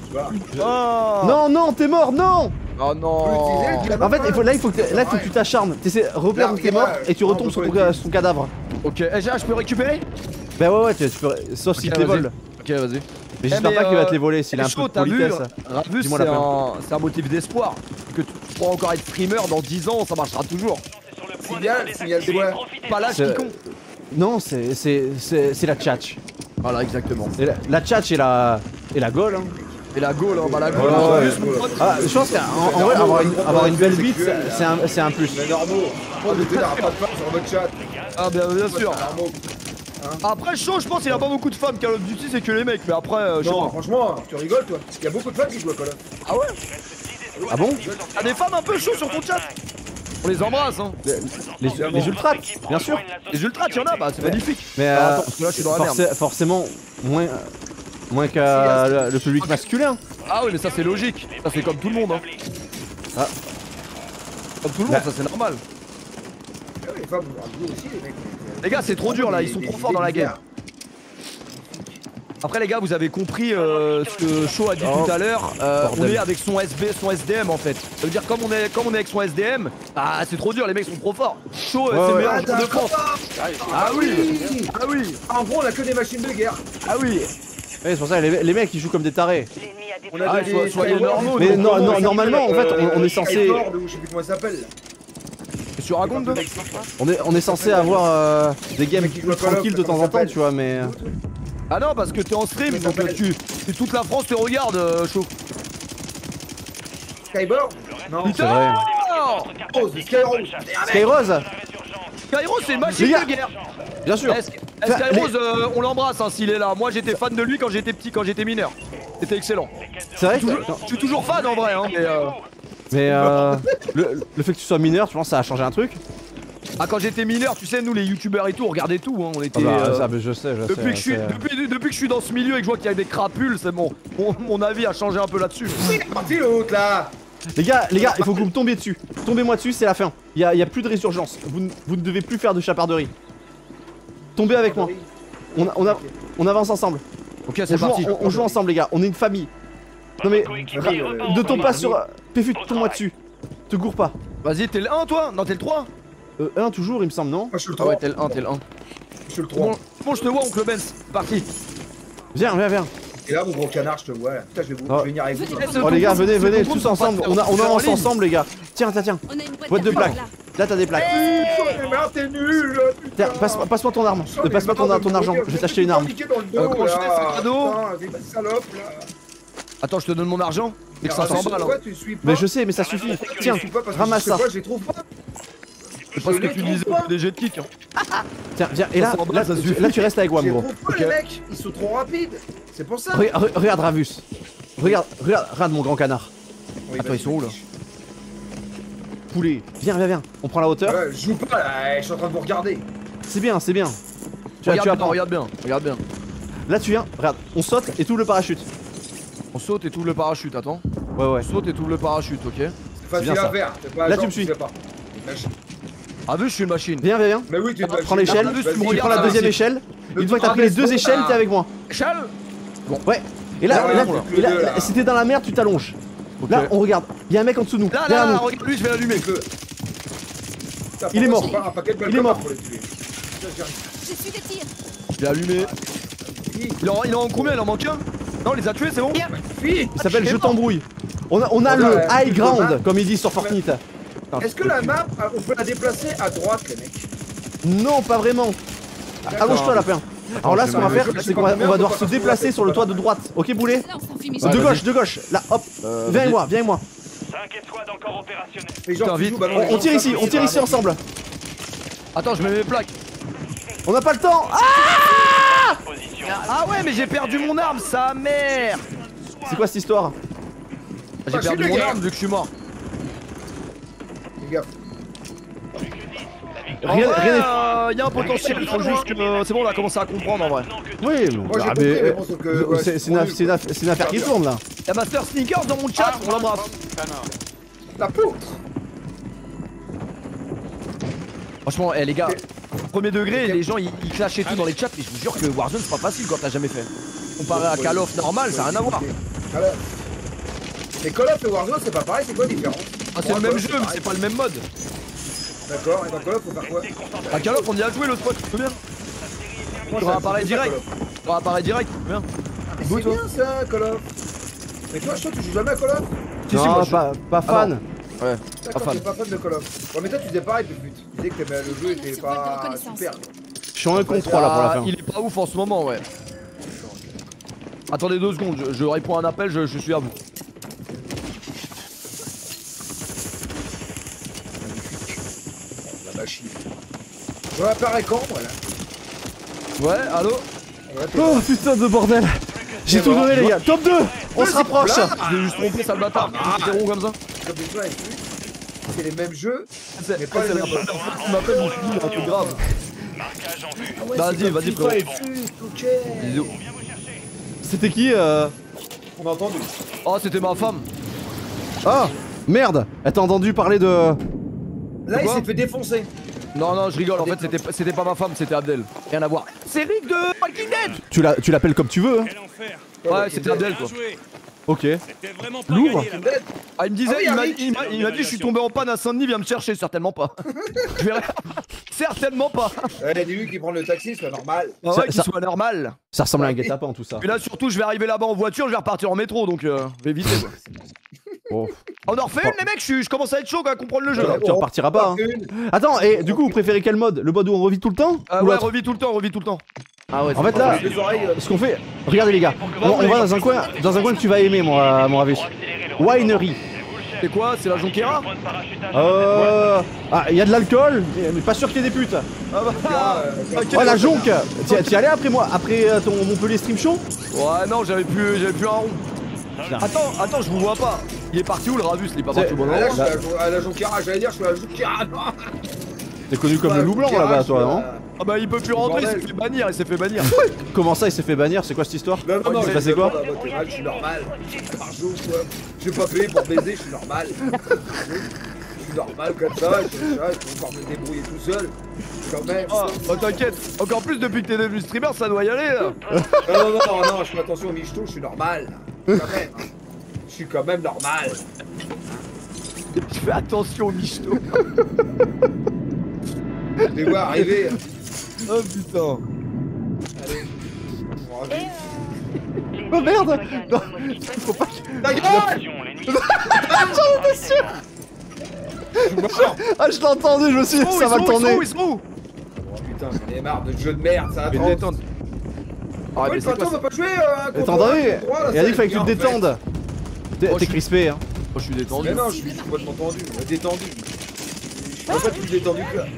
Ah. Non, non, t'es mort, non. Oh On peut non. utiliser le En fait, il faut, là, il faut que, t'aies- là, il faut que tu t'acharnes. T'essaies, repère où t'es mort et tu Non, retombes on sur peut ton, pas sur ton cadavre. Ok, eh, j'ai- je peux récupérer? Bah ouais, ouais, tu, tu peux, sauf s'il Ok, te les vas-y. vole. Ok, vas-y. Mais j'espère mais, pas qu'il va euh, te les voler s'il a un peu chaud, de t'as vu, politesse. Ramus, Dis-moi c'est la un, c'est un motif d'espoir. Que tu pourras encore être streamer dans dix ans, ça marchera toujours. Signal, signal de ouais. Pas l'âge C'est- qui compte. Non, c'est c'est- c'est- c'est la tchatch. Voilà, exactement. Et La, la tchatch et la, et la gaule. Hein. Et la Gaule, hein, bah la Gaule, Ouais, hein, ouais, juste mon pote. Ah, je pense qu'en en vrai, avoir une, avoir une belle bite, c'est un, c'est un plus. Mais normaux. On ne t'aidera pas de femmes sur votre chat. Ah, bien, bien sûr. Normaux. Après, chaud, je pense qu'il y a pas beaucoup de femmes Call of Duty, c'est que les mecs, mais après, euh, Non, chaud. franchement, tu rigoles toi. Il y a beaucoup de femmes qui jouent à Call of. Ah ouais? Ah bon? T'as des femmes un peu chaudes sur ton chat? On les embrasse, hein. Les, les ultras, bien sûr. Les ultras, t'y en as, bah c'est magnifique. Mais Ah, euh, attends, parce que là, je suis dans la forcé- merde. forcément, moins, moins qu'à le, le public masculin. Ah oui, mais ça c'est logique. Ça c'est comme tout le monde, hein. Ah. Comme tout le monde, Bah. ça c'est normal. Ah oui, les femmes jouent aussi, les mecs. Les gars, c'est trop dur là, ils sont trop forts dans la game. Après les gars, vous avez compris euh, ce que Shaw a dit Oh, tout à l'heure. Euh, on bordel. est avec son S B, son S D M en fait. Ça veut dire comme on est, comme on est avec son S D M, ah c'est trop dur, les mecs sont trop forts. Shaw, euh, Ouais, c'est le ouais. meilleur Ah, joueur de France. Ah oui, ah oui, En gros, on a que des machines de guerre. ah oui. Ouais, c'est pour ça les, les mecs ils jouent comme des tarés. L'ennemi a On déployé a Ah, des sois- soyez Skyward, normaux, Mais des- non, non, euh, normalement, en fait, on- on est censé- Skyward, ou je sais plus comment ça s'appelle. Qu'est-ce que tu racontes de On est, on est censé avoir euh, des games Mec qui plus joue à Call of, tranquilles de temps comment en ça temps, s'appelle tu vois, mais. euh, Ah non, parce que t'es en stream, Comment donc ça euh, tu, tu- toute la France te regarde, euh, Shaw. Skyboard Non. C'est vrai. Oh, c'est Skyrose. Skyrose, Skyros, c'est une machine Les gars. de guerre. bien sûr. Est-ce Skyros, euh, on l'embrasse hein, s'il est là. Moi j'étais fan de lui quand j'étais petit, quand j'étais mineur. C'était excellent. C'est vrai que. Toujours- Je suis toujours fan en vrai, hein, mais euh, Mais euh, le, le fait que tu sois mineur, tu penses que ça a changé un truc? ah, quand j'étais mineur, tu sais, nous les youtubeurs et tout, on regardait tout. Hein, on était. Ah bah, euh, ça, mais je sais, je sais. depuis, que je suis, c'est- depuis, depuis que je suis dans ce milieu et que je vois qu'il y a des crapules, c'est bon. Mon, mon avis a changé un peu là-dessus. C'est parti l'autre là. Les gars, les gars, il faut que vous me tombiez dessus. Tombez-moi dessus, c'est la fin. Il y a, il y a plus de résurgence. Vous, ne- vous ne devez plus faire de chaparderie. Tombez avec moi. On, a- on, a- on avance ensemble. Ok, On c'est joue, parti. on, on joue ensemble, les gars. On est une famille. Non mais, ne tombe pas sur. Péfut, tombe-moi dessus. Te gourre pas. Vas-y, t'es le un toi? Non, t'es le trois? Euh, un toujours, il me semble, non? Moi je suis le Ah ouais, trois. t'es le un, t'es le un. Je suis le Bon, trois. bon, je te vois, oncle Benz. Parti. Viens, viens, viens. Et là, mon gros canard, je te vois. Putain, je vais, vous... Oh. je vais venir avec vous. Oh les gars, venez, C'est venez, bon, tous on ensemble. va On, a, on faire en avance ligne. ensemble, les gars. Tiens, tiens, tiens. On a une boîte, Boîte de carton, plaques. là. Là, t'as des plaques. Eh, merde, t'es nul, Tiens, putain. passe- passe-moi ton arme. Ne passe pas ton, ton argent. Je vais t'acheter une arme. Euh, quand je fais ce cadeau. Putain, t'es une salope, là. Attends, je te donne mon argent. C'est que Ah, cinq cents balles. pourquoi hein. tu suis pas Mais je sais, mais ça suffit. Tiens, Je suis pas parce que ramasse je sais ça. pas, je les trouve pas. C'est pas ce Je que les tu trouve disais pas. au P D G de kick. hein. Tiens, viens. Et là, Ça, ça là, ça tu- suffit. là, tu restes avec Je les Wam, gros. trouve pas, Ok. les mecs. Ils sont trop rapides. C'est pour ça. Regarde, regarde Ravus. Regarde, regarde, regarde mon grand canard. Oui, Attends, vas-y, ils sont où, là? Poulet. Viens, viens, viens. On prend la hauteur. Ouais, je joue pas là, je suis en train de vous regarder. C'est bien, c'est bien. Tu vas, tu Regarde vas bien, prendre. regarde bien, regarde bien. Là, tu viens. Regarde, on saute et tout le parachute. On saute et tout le parachute, attends. Ouais, ouais. On saute et tout le parachute, ok. C'est facile bien, ça. à faire. c'est Pas Là, genre, tu me suis. fais pas. Machine. Ah, vu, je suis une machine. Viens, viens, viens. Mais oui, tu Ah, es Prends l'échelle. Vas-y, Tu me Tu regardes, prends la ça, deuxième vas-y. échelle. Le Une fois que truc t'as pris les deux rabaisse-toi, échelles, là. t'es avec moi. Échelle. Ouais. Et là, Ouais, là, bon, là. et là, Les deux, là. si t'es dans la merde, tu t'allonges. Ok. Là, on regarde. Il y a un mec en dessous de nous. Là, Derrière là, là, nous. regarde lui, je vais l'allumer. Que- Putain, Il est pourquoi mort. c'est pas un paquet de Il est balcons mort. pour les tuer. Putain, j'y arrive. J'ai su des tirs. Je l'ai allumé. Il en, il en combien? Il en manque un? Non, on les a tués, c'est bon? Fille. Il s'appelle Ah, Je tu es mort. t'embrouille. On a, on a On le a la- high ground, comme ils disent sur Fortnite. Est-ce que la map, on peut la déplacer à droite, les mecs? Non, pas vraiment. Allonge-toi, lapin. Alors là, ce qu'on va faire, c'est qu'on va, on va devoir se déplacer sur le toit de droite. Ok, Boulet? Là, on s'en fiche, De Michel. gauche, de gauche. Là, hop. Euh, Viens avec vas-y. moi, viens avec moi. cinq escouades encore opérationnelles. Les gens Putain, qui vite. jouent ballon, On, les on gens tire qui ici, jouent, on tire c'est ici vraiment- ensemble. Attends, je mets mes plaques. On n'a pas le temps. Ah! Position. Ah ouais, mais j'ai perdu mon arme, sa mère. C'est quoi cette histoire? J'ai Bah, perdu je suis mon le arme vu que je suis mort. Les gars, En Rien- vrai, rien n'est- euh, y a un potentiel, il faut juste que. euh, c'est bon, on a commencé à comprendre en vrai. Oui, mais, moi j'ai ah, compris, mais, mais bon, sauf que. ouais, c'est c'est une, trop aff- nul, c'est une quoi. aff- c'est une affaire qui tourne là. Y'a Master Sneakers dans mon chat, on l'embrasse. La poutre. Franchement, eh, les gars, premier degré, les gens ils, ils clashent et tout dans les chats, mais je vous jure que Warzone c'est pas facile quand t'as jamais fait. Comparé à Call of normal, ça a rien à voir. Alors. Mais Call of et Warzone, c'est pas pareil, c'est quoi la différence? Ah, c'est le même jeu, mais c'est pas le même mode. D'accord, et dans Call of, faut faire quoi? À Call of, on y a joué l'autre fois, tu te souviens? Moi, Sur ça- un appareil c'est ça, direct. Call of. Sur un appareil direct, viens. Mais Goût, c'est toi. bien ça, Call of. Mais toi, toi, tu joues jamais à Call of? Si, si, Non, moi, je- pas, pas fan. Ouais, D'accord, fan. t'es pas fan de Call of. Ouais, mais toi, tu disais pareil, Pépute. Tu disais que t'aimais le jeu était Sur votre pas reconnaissance. super. Je suis en un contre trois là pour la Ah, fin. il est pas ouf en ce moment, ouais. Attendez deux secondes, je, je réponds à un appel, je, je suis à vous. La machine. Je réapparais quand, voilà. Ouais, allô? Ouais, t'es Oh putain de bordel. J'ai C'est tout bon. donné les gars. Top deux. On se Vas-y, rapproche. là. Je l'ai juste trompé, sale bâtard. C'était rond comme ça. comme des jeux avec lui. C'est les mêmes jeux. C'est Mais pas c'est les la mêmes première fois que tu m'appelles, je me suis dit, un truc grave. Marquage en vue. Ah ouais, Vas-y, c'est comme vas-y, FIFA frérot. et Fut, ok. Bisous. C'était qui euh... On a entendu. Oh, c'était ma femme. Ah merde. Elle t'a entendu parler de... Là, il Quoi s'est fait défoncer. Non, non, je rigole, en fait, c'était pas- c'était pas ma femme, c'était Abdel. Rien à voir. C'est Rick de Walking Dead. Tu la- tu l'appelles comme tu veux hein. Quel enfer. Ouais, c'était Abdel, quoi. Joué. Ok. C'était vraiment pas Lourd. gagné, là. Ah, il me disait, Ah oui, il m'a Rick. il m'a- il m'a dit, je suis tombé en panne à Saint-Denis, viens me chercher, certainement pas. Je verrai. Certainement pas. Ouais, dis-lui qui prend le taxi, c'est normal. Ah Ça- ouais, qu'il ça- soit normal. Ça ressemble à un guet-apens tout ça. Et là, surtout, je vais arriver là-bas en voiture, je vais repartir en métro, donc euh, je vais éviter, quoi. Oh. On en refait une, les mecs, je, suis- je commence à être chaud à comprendre le jeu. là. Tu repartiras pas hein. Une. Attends, et du coup vous préférez quel mode? Le mode où on revit tout le temps? Ah Ou ouais, l'autre? revis tout le temps, revis tout le temps. Ah ouais, En fait là, Les oreilles. euh, ce qu'on fait, regardez les gars, on, on va dans un coin, dans un coin que tu vas aimer mon, euh, mon Ravis. Winery. c'est quoi? C'est la Jonquera? Point de parachutage. Euh... Ah, il y a de l'alcool, mais mais pas sûr qu'il y ait des putes. Ah bah, euh, ok. Oh la jonque. T'y t'y allais après moi, après euh, ton Montpellier Stream Show? Ouais, non, j'avais plus, j'avais plus un rond. Attends, attends, je vous vois pas. Il est parti où le Ravus? Il est pas C'est- parti au bon Ah, là, endroit. je suis à la- à la Jonquera, j'allais dire, je suis à la Jonquera. non. T'es connu comme le loup blanc là-bas toi, non? Ah bah il peut plus rentrer, il Bordel. s'est fait bannir, il s'est fait bannir. Comment ça il s'est fait bannir? C'est quoi cette histoire? Non, non, non, Il s'est mais passé je quoi? demande à votre âge, je suis normal. Par jour, quoi. Je vais pas payer pour baiser, je suis normal. Je suis normal comme ça, je je vais pouvoir me débrouiller tout seul. Quand même. Ah, oh, t'inquiète, encore plus depuis que t'es devenu streamer, ça doit y aller là. Non, non, non, non, je fais attention aux michetots, je suis normal. Quand même. hein. Je suis quand même normal. Je fais attention aux michetots. Je les vois arriver. Oh putain. Allez. On va vite. Oh merde. Non, faut pas. Ta gueule. J'en étais sûr. Ah, je l'ai entendu, je me suis dit, ça va le tourner. Ils sont où? Oh putain, j'en ai marre de ce jeu de merde, ça Mais attend. détente. Ah, mais le c'est quoi phantom ça? va pas jouer euh, Mais contre t'entendais? un droit, là, Il a ça dit qu'il fallait que tu va te être bien, en détendes. T'es Oh, t'es je- crispé, hein. Moi je suis fait. détendu. Mais non, je suis je suis complètement tendu, euh, détendu. Je suis pas plus détendu que là.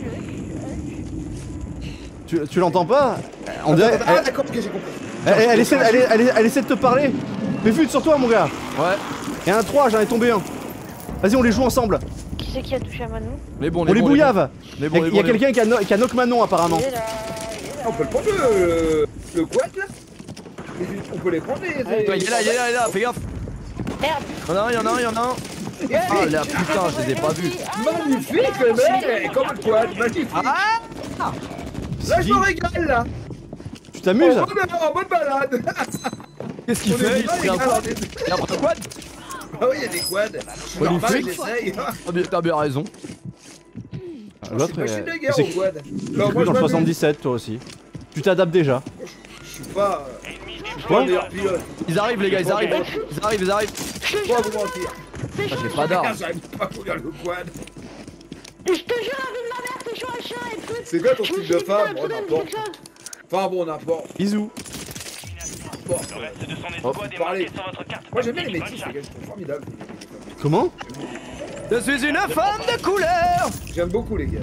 Tu, tu l'entends pas? On dirait. Ah Elle, d'accord, ok, j'ai compris. elle- elle essaie, elle, elle- elle essaie de te parler. Mais vite sur toi, mon gars. Ouais. Il y en a trois, j'en ai tombé un. Vas-y, on les joue ensemble. Qui c'est qui a touché à Manon? Les bons, On les bons, bouillave. Les Il bons, y a, les il y a bons, les quelqu'un qui a, no- qui a knock Manon apparemment. Il est là, il est Ah, là. on peut le prendre le. le quad là. On peut les prendre les. bons. Il est là, il est là, il est là, fais gaffe. Merde. Y'en a un, y'en a un, y'en a un. Ah là putain, je les ai pas vus. Magnifique le mec. Comme le quad, magnifique. Ah Là je me régale là. Tu t'amuses? En mode, en mode balade. Qu'est-ce qu'il On est fait? Il bien, se pris un les gars, quad. on est- Il a pris un quad? Ah oui, il y a des quads. Je suis normal, Magnifique. j'essaye. Ah, bien, t'as bien raison. L'autre, Je suis euh, pas de guerre c'est au quad. tu Non, joues moi, dans je le m'amuse. soixante-dix-sept, toi aussi. Tu t'adaptes déjà. Je suis pas. euh, Je suis Quoi pas le meilleur pilote. Ils arrivent les gars, ils arrivent. Ils arrivent, ils arrivent. Je vais pas vous mentir. Ah, j'ai pas d'armes. J'arrive pas à conduire le quad. Je te jure, la vie de ma mère, c'est chaud à chien et tout. C'est quoi ton Je me style suis de dit, femme? putain, Bon, putain, n'importe. putain. Enfin bon, n'importe. Bisous. Bon. Le reste de son Hop. escouade est Parlez. marqué sur votre carte. Moi j'aime bien les tactique. métis, Bonne les gars, je trouve formidables. Comment? Je suis une femme de couleur. J'aime beaucoup les gars.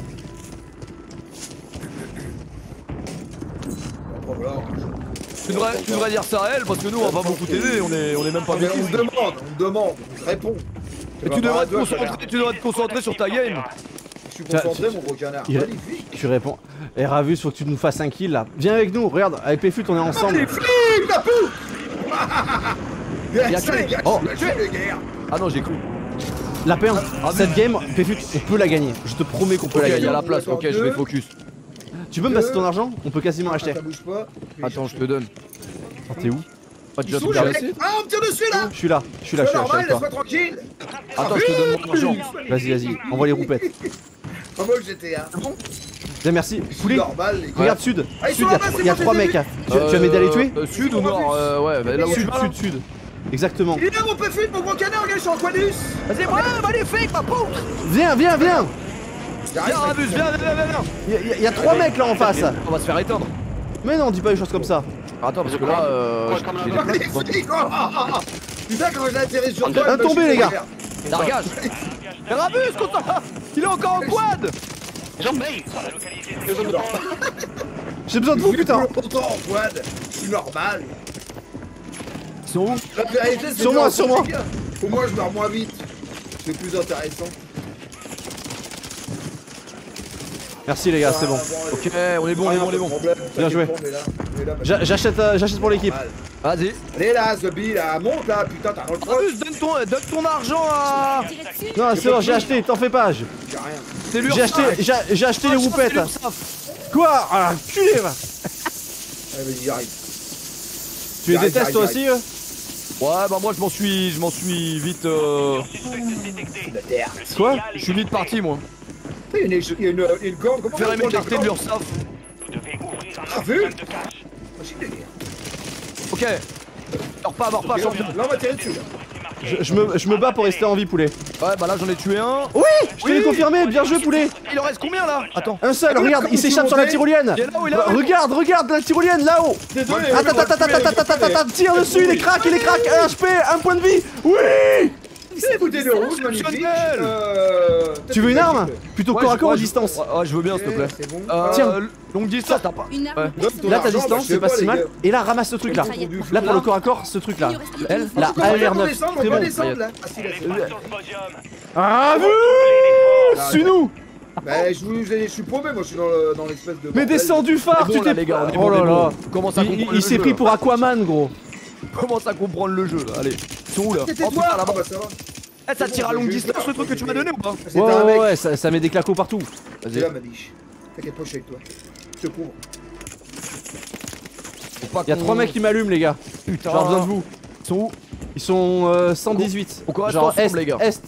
Bon, voilà. Tu devrais, tu devrais dire ça à elle parce que nous on va pas beaucoup t'aider, on est, on est même pas Mais métis. on se demande, on se demande, on se répond. Et tu devrais te concentrer, tu devrais te concentrer sur ta game. Je suis concentré, mon gros canard. Il- Magnifique. Tu réponds. Eh Ravus, faut que tu nous fasses un kill là. Viens avec nous, regarde, avec Péfut on est ensemble. Allez, flippe la poutre. Yes, que- les gars, Oh. je suis de guerre. Ah non, j'ai cru. Lapin, cette game, Péfut, on peut la gagner. Je te promets qu'on peut Ok, la il y a gagner. la place, ok, je vais focus. Tu peux me passer ton argent? On peut quasiment l'acheter. Ça bouge pas. Attends, je te donne. Oh, t'es où? Pas de Ils déjà sont tout là, carré. mec. Ah, on me tire dessus là. Je suis là, je suis là, je suis là, je suis normal, avec toi. laisse-moi tranquille. Attends, je te donne mon argent. Vas-y, vas-y, envoie les roupettes. Pas moi le G T A. Bien, merci. C'est Poulet, normal les gars. regarde sud. Ah, ils Sud, sont il y a, là-bas, c'est il y a bon, trois je les ai mecs. Tu, tu vas m'aider à les tuer? Euh, Sud ou nord? Euh, ouais, bah là où tu Sud, vas. sud, sud. Exactement. Il est là mon Péfut, mon gros canard, regarde, je suis en quadus. Vas-y, ouais, magnifique, ma poutre. Viens, viens, viens. J'arrive, Viens, mec. Rabus, viens, viens, viens, viens. Il y, a- il y a trois mecs là en face. On va se faire éteindre. Mais non, dis pas des choses comme ça. Attends, parce que là, euh. j'ai des plaques. Magnifique. Oh, oh, oh, oh. Putain, comment j'ai atterri sur toi. Un le tombé, machine les gars. de guerre. Largage. Et Rabus, contre ça. Il est encore en quad. J'ai besoin de vous, putain. Je suis plus longtemps en quad. C'est normal. Ils sont où? La vérité, c'est Sur que moi, en sur fait, moi. les gars, Au moins, je meurs moins vite. C'est plus intéressant. Merci les gars, c'est bon. Ok, on est bon, on est bon, on est bon. Bien joué. J'a- J'achète euh, j'achète pour l'équipe. Vas-y. Allez là, Zombie, là, monte là, putain, t'as le croche. Rabus, donne ton, donne ton argent à. Non, c'est bon, j'ai acheté, t'en fais pas. je- J'ai rien. C'est lui. J'ai acheté, j'ai j'ai acheté les roupettes. Quoi? Ah, culé va. Allez, vas-y, j'arrive. Tu les J'arrive, détestes toi j'arrive, aussi? eux Ouais, bah moi je m'en suis, je m'en suis vite. Euh... La terre. Quoi? Je suis vite parti moi. Il y a une, il y a une, il y a une corde, comment Faire on une prend des clarté de cordes l'Ursaf. Vous devez ouvrir un Ah, vu système de cache. Machine de guerre. Ok. Meurs pas, meurs pas, champion. Là, on va tirer dessus, là. je, je me, je me bats pour rester en vie, poulet. Ouais, bah là j'en ai tué un. Oui, je te l'ai confirmé, bien joué, poulet. Il en reste combien là? Attends. Un seul, regarde, il s'échappe sur la tyrolienne. Il est là où il est là où il est. Regarde, regarde la tyrolienne là-haut. Désolé, Attends, attends, attends, attends, attends, attends, tire dessus, il est crack, il est crack, un H P, un point de vie. Oui. C'est bouteille de rouge, magnifique. Exceptionnel. Euh, Tu veux une arme? Plutôt Ouais, corps à je- corps ou ouais, je- distance? Ouais, ouais, je veux bien s'il te plaît. C'est bon. Euh, Tiens. longue distance, t'as pas. Une Ouais. arme. Donne ton Là ta argent, distance, bah, je c'est sais pas si les mal. gars. Et là, ramasse ce truc là. Là pour le corps à corps, ce truc là. Elle, la On A va L R neuf, descendre, très on va bon. descendre, là. Ah, si, là, c'est On bon. est pas sur le podium. Ah vous Suis-nous. Bah, je, vous- je suis paumé, moi, je suis dans le- dans l'espèce de. Mais bordel. descends du phare, C'est tu bon, là, t'es. les gars, on est Oh bon, on là est bon. là. Commence à Il, comprendre il le s'est jeu, pris là. pour Aquaman, gros. Commence à comprendre le jeu là. Allez. Ils sont où là? C'était Oh toi putain Ah, là-bas. bah, ça va. Eh, ça tire à longue distance le truc que tu m'as donné ou pas? C'était Ouais, un ouais, mec. ouais, ça, ça met des claquos partout. C'est Vas-y. là, ma biche. T'inquiète pas, je suis avec toi. Je te couvre. Faut pas Il y a qu'on- trois mecs qui m'allument, les gars. Putain. J'ai besoin de vous. Ils sont où? Ils sont euh, cent dix-huit. On reste Genre ensemble, est, les gars. est.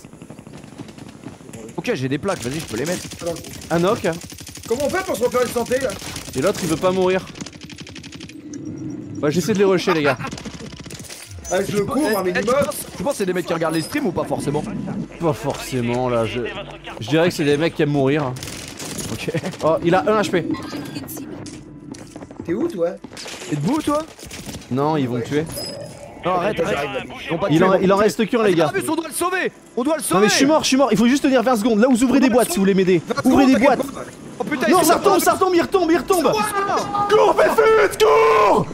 Ok, j'ai des plaques, vas-y, je peux les mettre. Un knock. Comment on fait pour se refaire une santé, là? Et l'autre il veut pas mourir. Ouais, j'essaie de les rusher, les gars. Ah, je le couvre un Eh, eh, tu minimum. penses- Tu penses que c'est des mecs qui regardent les streams ou pas forcément? Pas forcément là. Je, je dirais que c'est des mecs qui aiment mourir. Ok. Oh, il a un H P. T'es où toi? T'es debout toi? Non, ils vont me tuer. Non, arrête, arrête. Ils vont pas te Il tuer, en, ils vont il en te reste qu'un, les tuer. gars. Ah, mais on doit le sauver! On doit le sauver! Non, mais je suis mort, je suis mort. Il faut juste tenir vingt secondes. Là où vous ouvrez des boîtes si vous voulez m'aider. Ouvrez des boîtes. Oh putain, Non, ils ça sont retombe, ça retombe, il retombe, il retombe. Cours, Pépite, cours.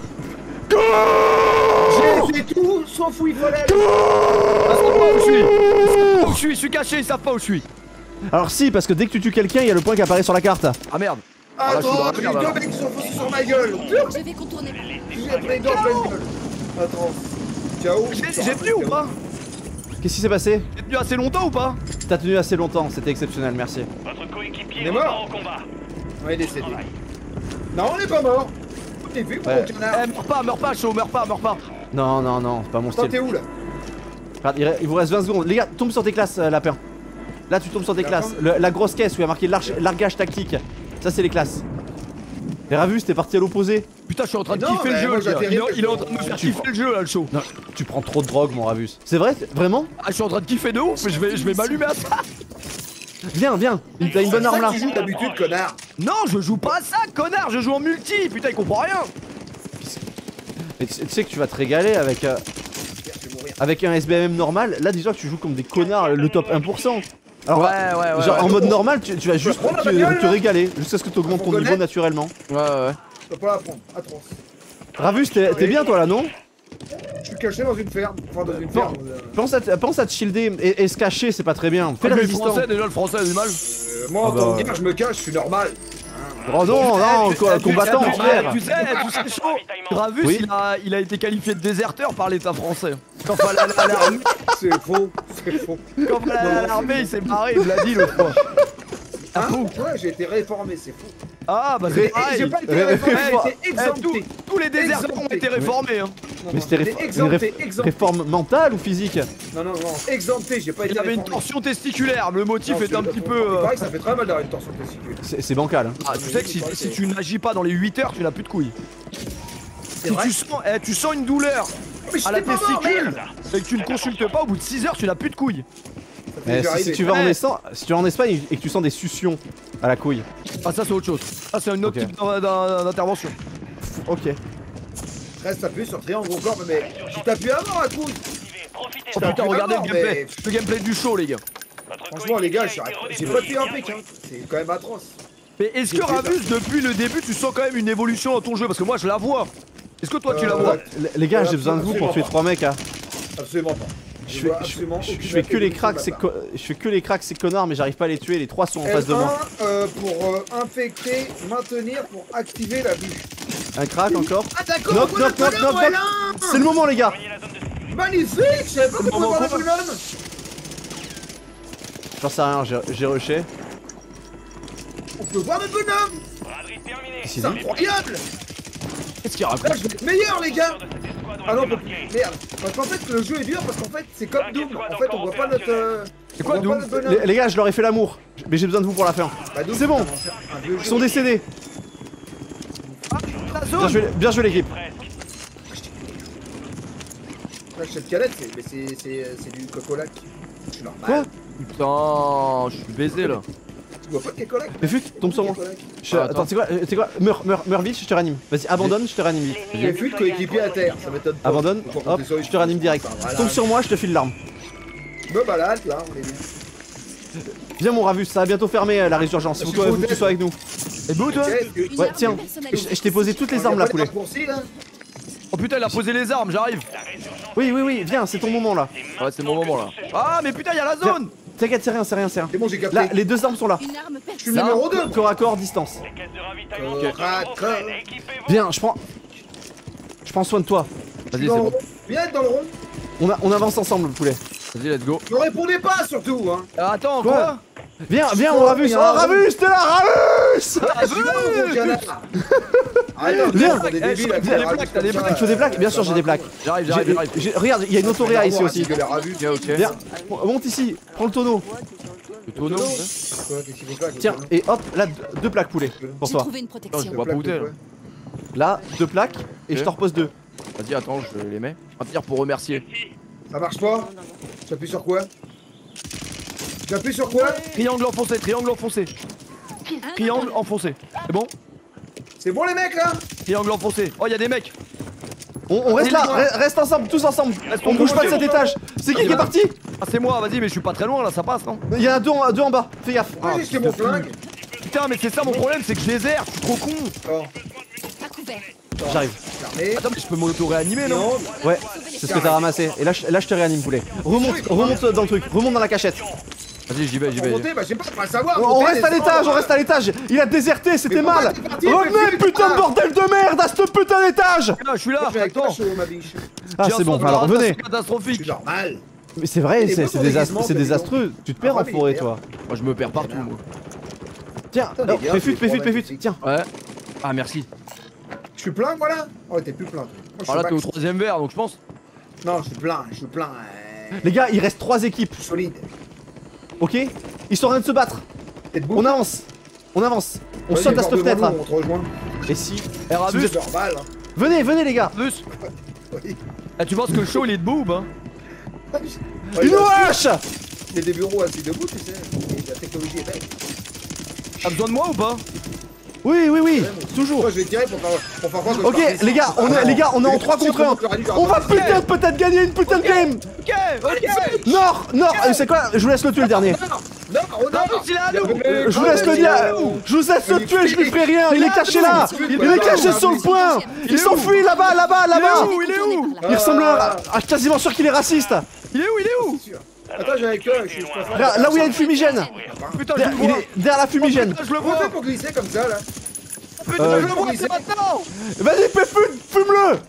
Cours. J'ai fait tout sauf où il fallait. Ils savent pas où je suis! Ils savent pas où je suis, je suis caché, ils savent pas où je suis! Alors si, parce que dès que tu tues quelqu'un, il y a le point qui apparaît sur la carte. Ah merde! Ah, là, je suis dans la Attends, j'ai merde, deux alors. mecs qui sont foncés sur ma gueule. Je vais contourner. J'ai pris les dents pleine gueule. Attends. Ciao. J'ai j'ai tenu ou pas? Qu'est-ce qui s'est passé? J'ai tenu assez longtemps ou pas? T'as tenu assez longtemps, c'était exceptionnel, merci. Votre coéquipier Il est est mort. au combat. On est décédé. Non, on n'est pas mort. T'es vu, mon Ouais. canard? Eh, meurs pas, meurs pas, chaud, meurs pas, meurs pas! Non, non, non, c'est pas mon Attends, t'es style. où là? Regarde, il, il vous reste vingt secondes. Les gars, tombe sur tes classes, euh, lapin. Là, tu tombes sur tes Lapin. classes. Le- la grosse caisse où il y a marqué large- largage tactique. Ça, c'est les classes. Et Ravus, t'es parti à l'opposé. Putain, je suis en train de Mais non, kiffer mais le moi, jeu, le gars. j'atterris Il est, parce il est en que- train de me faire Tu kiffer le jeu là, le show. Non, tu prends trop de drogue, mon Ravus. C'est vrai? Vraiment? Ah, je suis en train de kiffer de ouf, je vais, je vais m'allumer à ça! Viens, viens. T'as une bonne C'est ça arme là. que tu joues d'habitude, connard. Non, je joue pas à ça, connard, je joue en multi! Putain, il comprend rien! Et tu, tu sais que tu vas te régaler avec, euh, Je vais mourir. avec un S B M M normal. Là, déjà que tu joues comme des connards, le top un pour cent. Alors, Ouais, ouais, ouais. genre ouais. en mode normal, tu, tu vas juste prendre la te, bagnole, te là régaler jusqu'à ce que tu augmentes ton On niveau connaît naturellement. Ouais, ouais. Je peux pas la prendre. Atroce. Ravus, t'es t'es bien toi là, non? Je suis caché dans une ferme. Enfin, dans une Bon. ferme. euh, pense à, te- pense à te shielder et, et se cacher, c'est pas très bien. Fais Ah, la mais le résistance. français, déjà, le français a du mal. euh, moi, en Ah bah, tant que ouais. gars, je me cache, je suis normal. Oh non, non, Eh, co- tu- combattant, tu- frère. Tu sais, tu sais, chaud. Ravus, Oui. il, a, il a été qualifié de déserteur par l'état français. Quand il fallait aller à l'armée, C'est faux. C'est faux. quand il fallait aller à l'armée, il s'est barré, il me l'a dit l'autre fois. Hein? Ouais, j'ai été réformé, c'est faux. Ah, bah Mais c'est pareil. j'ai pas été Ré- réformé, réfor- j'ai été Eh, exempté. tous- tous les déserteurs ont Exempté. été réformés. Hein. Non, Mais non, c'était j'étais réf- une exempté, réf- exempté. réforme mentale ou physique? Non, non, non, exempté, j'ai pas Il été avait une réformé. torsion testiculaire, le motif Non, est un c'est- petit il peu. euh, paraît que ça fait très mal d'avoir une torsion testiculaire. C'est c'est bancal. Hein. Ah, tu sais que si, si tu n'agis pas dans les huit heures, tu n'as plus de couilles. C'est Si vrai. tu sens, eh, tu sens une douleur Mais à la j'étais pas mort, testicule merde. et que tu ne consultes pas, au bout de six heures, tu n'as plus de couilles. Ça Mais fait si, si arriver. tu vas en Ouais. Espagne, si tu vas en Espagne et que tu sens des succions à la couille. Ah, ça, c'est autre chose. Ça, c'est une autre Ok. type d'in- d'in- d'intervention. Ok. Reste appuyé sur triangle encore, mais tu t'appuies avant à couille. Profitez Oh de putain, plus regardez le d'abord, gameplay. mais- Le gameplay du show, les gars. votre Franchement, les gars, j'ai coéquipier a été j'ai pas redéployé. pu un Bien pic, hein. joué. C'est quand même atroce. Mais est-ce que J'ai fait Ravus, depuis le début, tu sens quand même une évolution dans ton jeu? Parce que moi, je la vois. Est-ce que toi, tu la Euh, vois? ouais. Les- Les gars, Euh, j'ai besoin de vous pour tuer absolument trois mecs. Hein. Absolument pas. Je Je fais, vois je, absolument je- je aucune fais que les évolution cracks, de ces ma co- je fais que les cracks, ces connards, mais j'arrive pas à les tuer. Les trois sont en face de moi. L un euh, pour euh, infecter, maintenir, pour activer la vue. Un crack encore. Ah d'accord, Knock, voilà, knock, knock, voilà, knock, voilà. C'est le moment, les gars. Voyez la zone de Magnifique, je savais pas qu'on pouvait moment voir la quoi bonhomme. J'en sais rien, j'ai- j'ai rushé. On peut voir le bonhomme. braderie terminée. C'est C'est incroyable. Qu'est-ce qu'il Là, raconte? je vais être meilleur, les gars. De cette escouade ont Ah non, on été peut plus. marqués. Merde. Parce qu'en fait, le jeu est dur parce qu'en fait, c'est comme Doom. En fait, on voit pas notre. euh, C'est quoi on voit Doom? pas le bonhomme. Les, les gars, je leur ai fait l'amour. Mais j'ai besoin de vous pour la fin. Bah, Doom, C'est bon. un ancien- un vieux Ils jeu. sont décédés. La Bien zone! joué, bien joué l'équipe. Presque. Là, cette canette, c'est mais c'est- c'est c'est du cocolac. Je suis normal. Quoi? Putain, je suis baisé là. Tu vois pas de cocolac? Mais fut, tombe sur moi. Je- Ah, attends, attends. tu sais quoi, euh, tu sais quoi Meurs, meurs, meurs vite, je te réanime. Vas-y, abandonne, je te réanime vite. J'ai vu de coéquipier à terre, ça m'étonne pas. Abandonne, Faut pas hop, compter sur lui. je te réanime direct. Enfin, voilà. Tombe sur moi, je te file l'arme. Me balade là, on est bien. Viens mon Ravus, ça va bientôt fermer euh, la résurgence. Il faut Je que suis faut que tu sois avec nous. Et beau toi? Qu'est-ce que- Une Ouais, arme tiens. personnalisée. Je, je t'ai posé toutes les armes là, poulet. Raccourci, là. Oh putain, il a posé les armes, j'arrive. Oui, oui, oui, viens, c'est ton moment là. Ouais, c'est mon moment là. Ah, mais putain, il y a la zone! T'inquiète, c'est rien, c'est rien, c'est rien. C'est bon, j'ai capté. Là, les deux armes sont là. Une arme Je suis personnalisée. numéro deux. Corps à corps, distance. Les caisses de ravitaillement Euh, sont sur le raccord. refrain. Équipez-vous. Viens, je prends. Je prends soin de toi. Vas-y, c'est Dans le bon. rond. Viens être dans le rond. On, a- on avance ensemble, le poulet. Vas-y, let's go. Ne répondez pas surtout, hein. Ah, attends, Quoi? quoi? Viens, viens, Oh, mon Ravus. il y Oh, a un Ravus, t'es là, Ravus! Ah, je suis là, mon canard. Arrête, Viens. on est Eh, débiles à t'as faire des ravis plaques, t'as comme des ça. plaques. Tu veux des plaques? Bien sûr, j'ai des plaques. J'arrive, J'ai- j'arrive, j'arrive. j'ai- Regarde, il y a une autoréa ici aussi. Que les ravus. Ok, ok. Viens, monte ici, prends le tonneau. Le tonneau. Quoi, qu'est-ce qu'il faut faire avec le Tiens, tonneau et hop, là, deux, deux plaques poulet pour J'ai toi. trouvé une Non, je protection. vois pas où t'es là. Là, deux plaques et je Ok. t'en repose deux. Vas-y, attends, je les mets. On va dire pour remercier. Ça marche pas? J'appuie sur quoi? J'appuie sur quoi? Triangle enfoncé, triangle enfoncé. Triangle enfoncé. C'est bon? C'est bon les mecs là? Triangle enfoncé. Oh, y'a des mecs. On, on reste là, Dis-moi. re- reste ensemble, tous ensemble. On on bouge pas de monte, cet on étage. C'est qui qui est parti? Ah, c'est moi, vas-y, mais je suis pas très loin là, ça passe, non? Il y en a deux en, deux en bas, fais gaffe. Moi j'ai jeté mon flingue. Putain, mais c'est ça mon problème, c'est que je les erre, je suis trop con. Oh, À couvert. J'arrive. fermé. Attends, mais je peux m'auto-réanimer, non? Non. Ouais, c'est ce que t'as ramassé. Et là, je, là, je te réanime, poulet. Remonte, remonte dans le truc, remonte dans la cachette. Vas-y, j'y vais, j'y Pour vais. monter, bah j'ai pas, pas à savoir. On, on monter, reste à descendre, l'étage, on bah. reste à l'étage. Il a déserté, c'était Mais pourquoi mal. t'es parti, Revenez, monsieur, putain de putain bordel de merde, à ce putain d'étage. Là, je suis là, Je suis avec toi, attends. chaud, ma biche. Ah, J'ai un c'est bon, centre alors de venez. rotation Je catastrophique. suis normal. Mais c'est vrai, Et c'est moi, c'est ton désast- déguisement, c'est t'as désastreux. Tu te perds Ah, en mais forêt, merde. toi. Moi, je me perds partout, moi. Tiens, Attendez, oh, gars, fais fuite, c'est fais fuite, fais magnifique. fuite. Tiens. Ouais. Ah, merci. Je suis plein, voilà. Oh, t'es plus plein. Moi, je suis Ah, là, pas- t'es au troisième verre, donc je pense. Non, je suis plein, je suis plein. euh, Les gars, il reste trois équipes, Je suis solide. ok? Ils sont en train de se battre. T'es debout? On avance. On avance. On Vas-y, saute à cette bordez-moi, fenêtre. nous, On te rejoint. Et si. Eh, Rabus, C'est normal. hein. Venez, venez, les gars. Rabus. Oui. Eh, tu penses que le show il est debout ou pas? Ouais, Une il y a- hache. Il y a des bureaux assis debout, tu sais. Et la technologie est belle. T'as besoin de moi ou pas? Oui, oui, oui. Toujours. Moi, je vais tirer pour faire, pour faire croire que je Ok, participe. les gars, on est, les gars, on est en trois contre un. On va putain peut-être gagner une putain de game. Ok, ok. Nord, Nord, euh, c'est quoi? Je vous laisse le tuer le dernier. Non, non, on a. Non, il est à nous. Je vous laisse le dire. Je vous laisse le tuer, je lui ferai rien. Il est caché là. Il est caché sur le point. Il s'enfuit là-bas, là-bas, là-bas. où Il est où Il ressemble à. Ah, quasiment sûr qu'il est raciste. Il est où Il est où? Attends, j'ai avec toi. Je suis pas Là, là où il y a une fumigène. Putain, je Der- le Il vois. est derrière la fumigène. Putain, je le Comment on vois. fait pour glisser comme ça là? Putain, Euh, je le vois, c'est maintenant. Vas-y, fais fume, fume-le.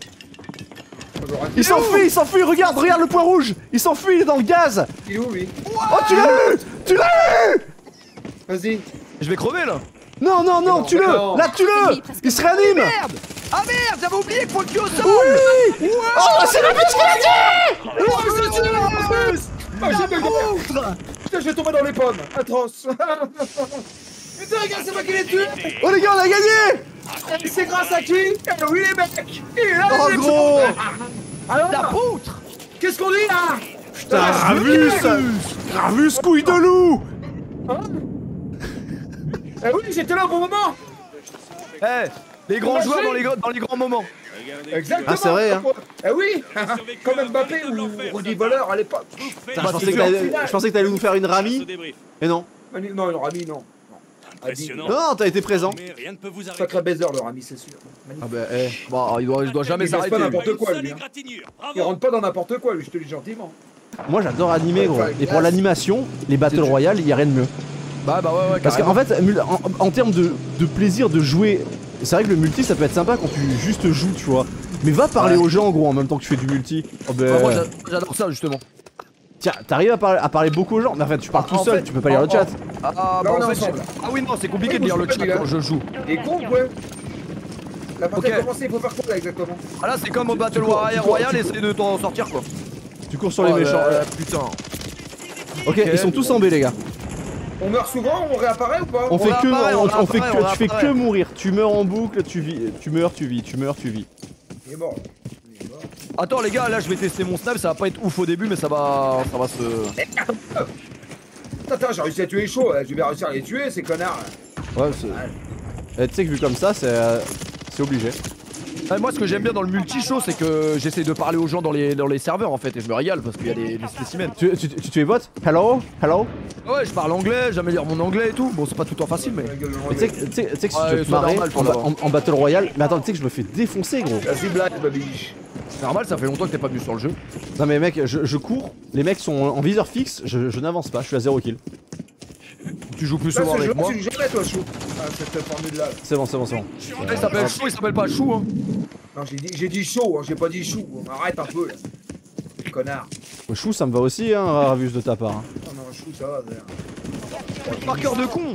Il s'enfuit, il s'enfuit. Regarde, regarde le point rouge. Il s'enfuit, il est dans le gaz. Il est où lui? Oh, tu l'as eu. Tu l'as eu. Vas-y. Je vais crever là. Non, non, non, non, tue-le. non. Là, tue-le. Il se réanime. Merde. Ah merde, j'avais oublié qu'il faut le tuer au sol. Oui. Oh, c'est la bitch qui l'a dit. Oh, je suis là en plus. Oh, j'ai bugué. Putain, je vais tomber dans les pommes. Atroce. Putain, regarde, c'est moi qui l'ai tué. Oh, les gars, on a gagné. Et c'est grâce à qui? Eh oui, les mecs. Il est là, Oh, les mecs. gros. Alors, La poutre. qu'est-ce qu'on dit là? Putain, Ravus. Ravus, couille de loup. Eh oui, j'étais là au bon moment. Eh, les grands Marché. joueurs dans les, grands- dans les grands moments. Exactement. Ah, c'est vrai, hein. Eh oui. Comme Mbappé ou Rudy Voleur à l'époque. Putain, je pensais que t'allais- je pensais que t'allais nous faire une Rami. Et non. Non, le Rami, non. Impressionnant. Non, t'as été présent. Mais rien ne peut vous arrêter. Sacré baiser, le Rami, c'est sûr. Ah bah, eh, bon, il doit, il doit jamais Il baisse s'arrêter. pas lui. n'importe quoi, Une lui, seule hein. égratignure. Il Bravo. rentre pas dans n'importe quoi, lui, je te le dis gentiment. Moi, j'adore animer, gros. Ouais, Et pour l'animation, les Battle Royale, il y a rien de mieux. Bah, bah, ouais, ouais, Parce carrément. qu'en fait, mul- en, en termes de, de plaisir de jouer, c'est vrai que le multi ça peut être sympa quand tu juste joues, tu vois. Mais va parler Ouais. aux gens, gros, en même temps que tu fais du multi. Oh, ben, Ouais, moi, j'a- j'adore ça justement. tiens, t'arrives à, par- à parler beaucoup aux gens. Mais en fait, tu parles En tout seul, fait, tu peux pas lire le en- chat. Ah, Là, bah, on en est fait, ensemble. j'ai- ah oui, non, c'est compliqué Oui, de lire vous le faites, chat les gars. quand je joue. Il est con, ouais. La partie Ok. a commencé, il faut faire quoi là exactement? Ah là, c'est comme au Battle tu cours, Royale, tu cours, Royale, tu essaye de t'en sortir quoi. Tu cours sur les Oh, méchants. euh, Putain. Ok, ils sont tous en B, les gars. On meurt souvent, on réapparaît ou pas? On fait que, réapparaît, on, on on fait réapparaît, que, on tu fais que réapparaît. mourir. Tu meurs en boucle, tu vis, tu meurs, tu vis, tu meurs, tu vis. Il est mort. Il est mort. Attends les gars, là je vais tester mon snap, ça va pas être ouf au début mais ça va ça va se... Attends, attends, j'ai réussi à tuer les chauds, je vais réussir à les tuer ces connards. Ouais, c'est. Eh, tu sais que vu comme ça, c'est euh, c'est obligé. Ouais, moi ce que j'aime bien dans le multi-show c'est que j'essaie de parler aux gens dans les, dans les serveurs en fait et je me régale parce qu'il y a des, des spécimens. Tu, tu, tu, tu es bot? Hello? Hello? Ouais je parle anglais, j'améliore mon anglais et tout, bon c'est pas tout le temps facile mais... La gueule de Mais tu sais que tu sais- tu sais que si Ouais, tu veux te c'est marrer normal, en, toi, ba- là-bas. en- en Battle Royale, mais attends, tu sais que je me fais défoncer, gros. Vas-y, blague, babiche. C'est normal, ça fait longtemps que t'es pas venu sur le jeu. Non, mais mec, je, je cours, les mecs sont en viseur fixe, je, je n'avance pas, je suis à zéro kill. Tu joues plus Là, souvent ce avec jeu-là, moi. tu joues jamais toi, chou. Ah, cette formule-là. C'est bon, c'est bon, c'est bon. Il s'appelle Chou, il s'appelle pas Chou hein. Non, j'ai dit, j'ai dit chaud, hein, j'ai pas dit chou. Arrête un peu là. Connard. Le chou, ça me va aussi, hein, Ravus de ta part. hein. Non, non, chou, ça va, d'ailleurs. Marqueur de con.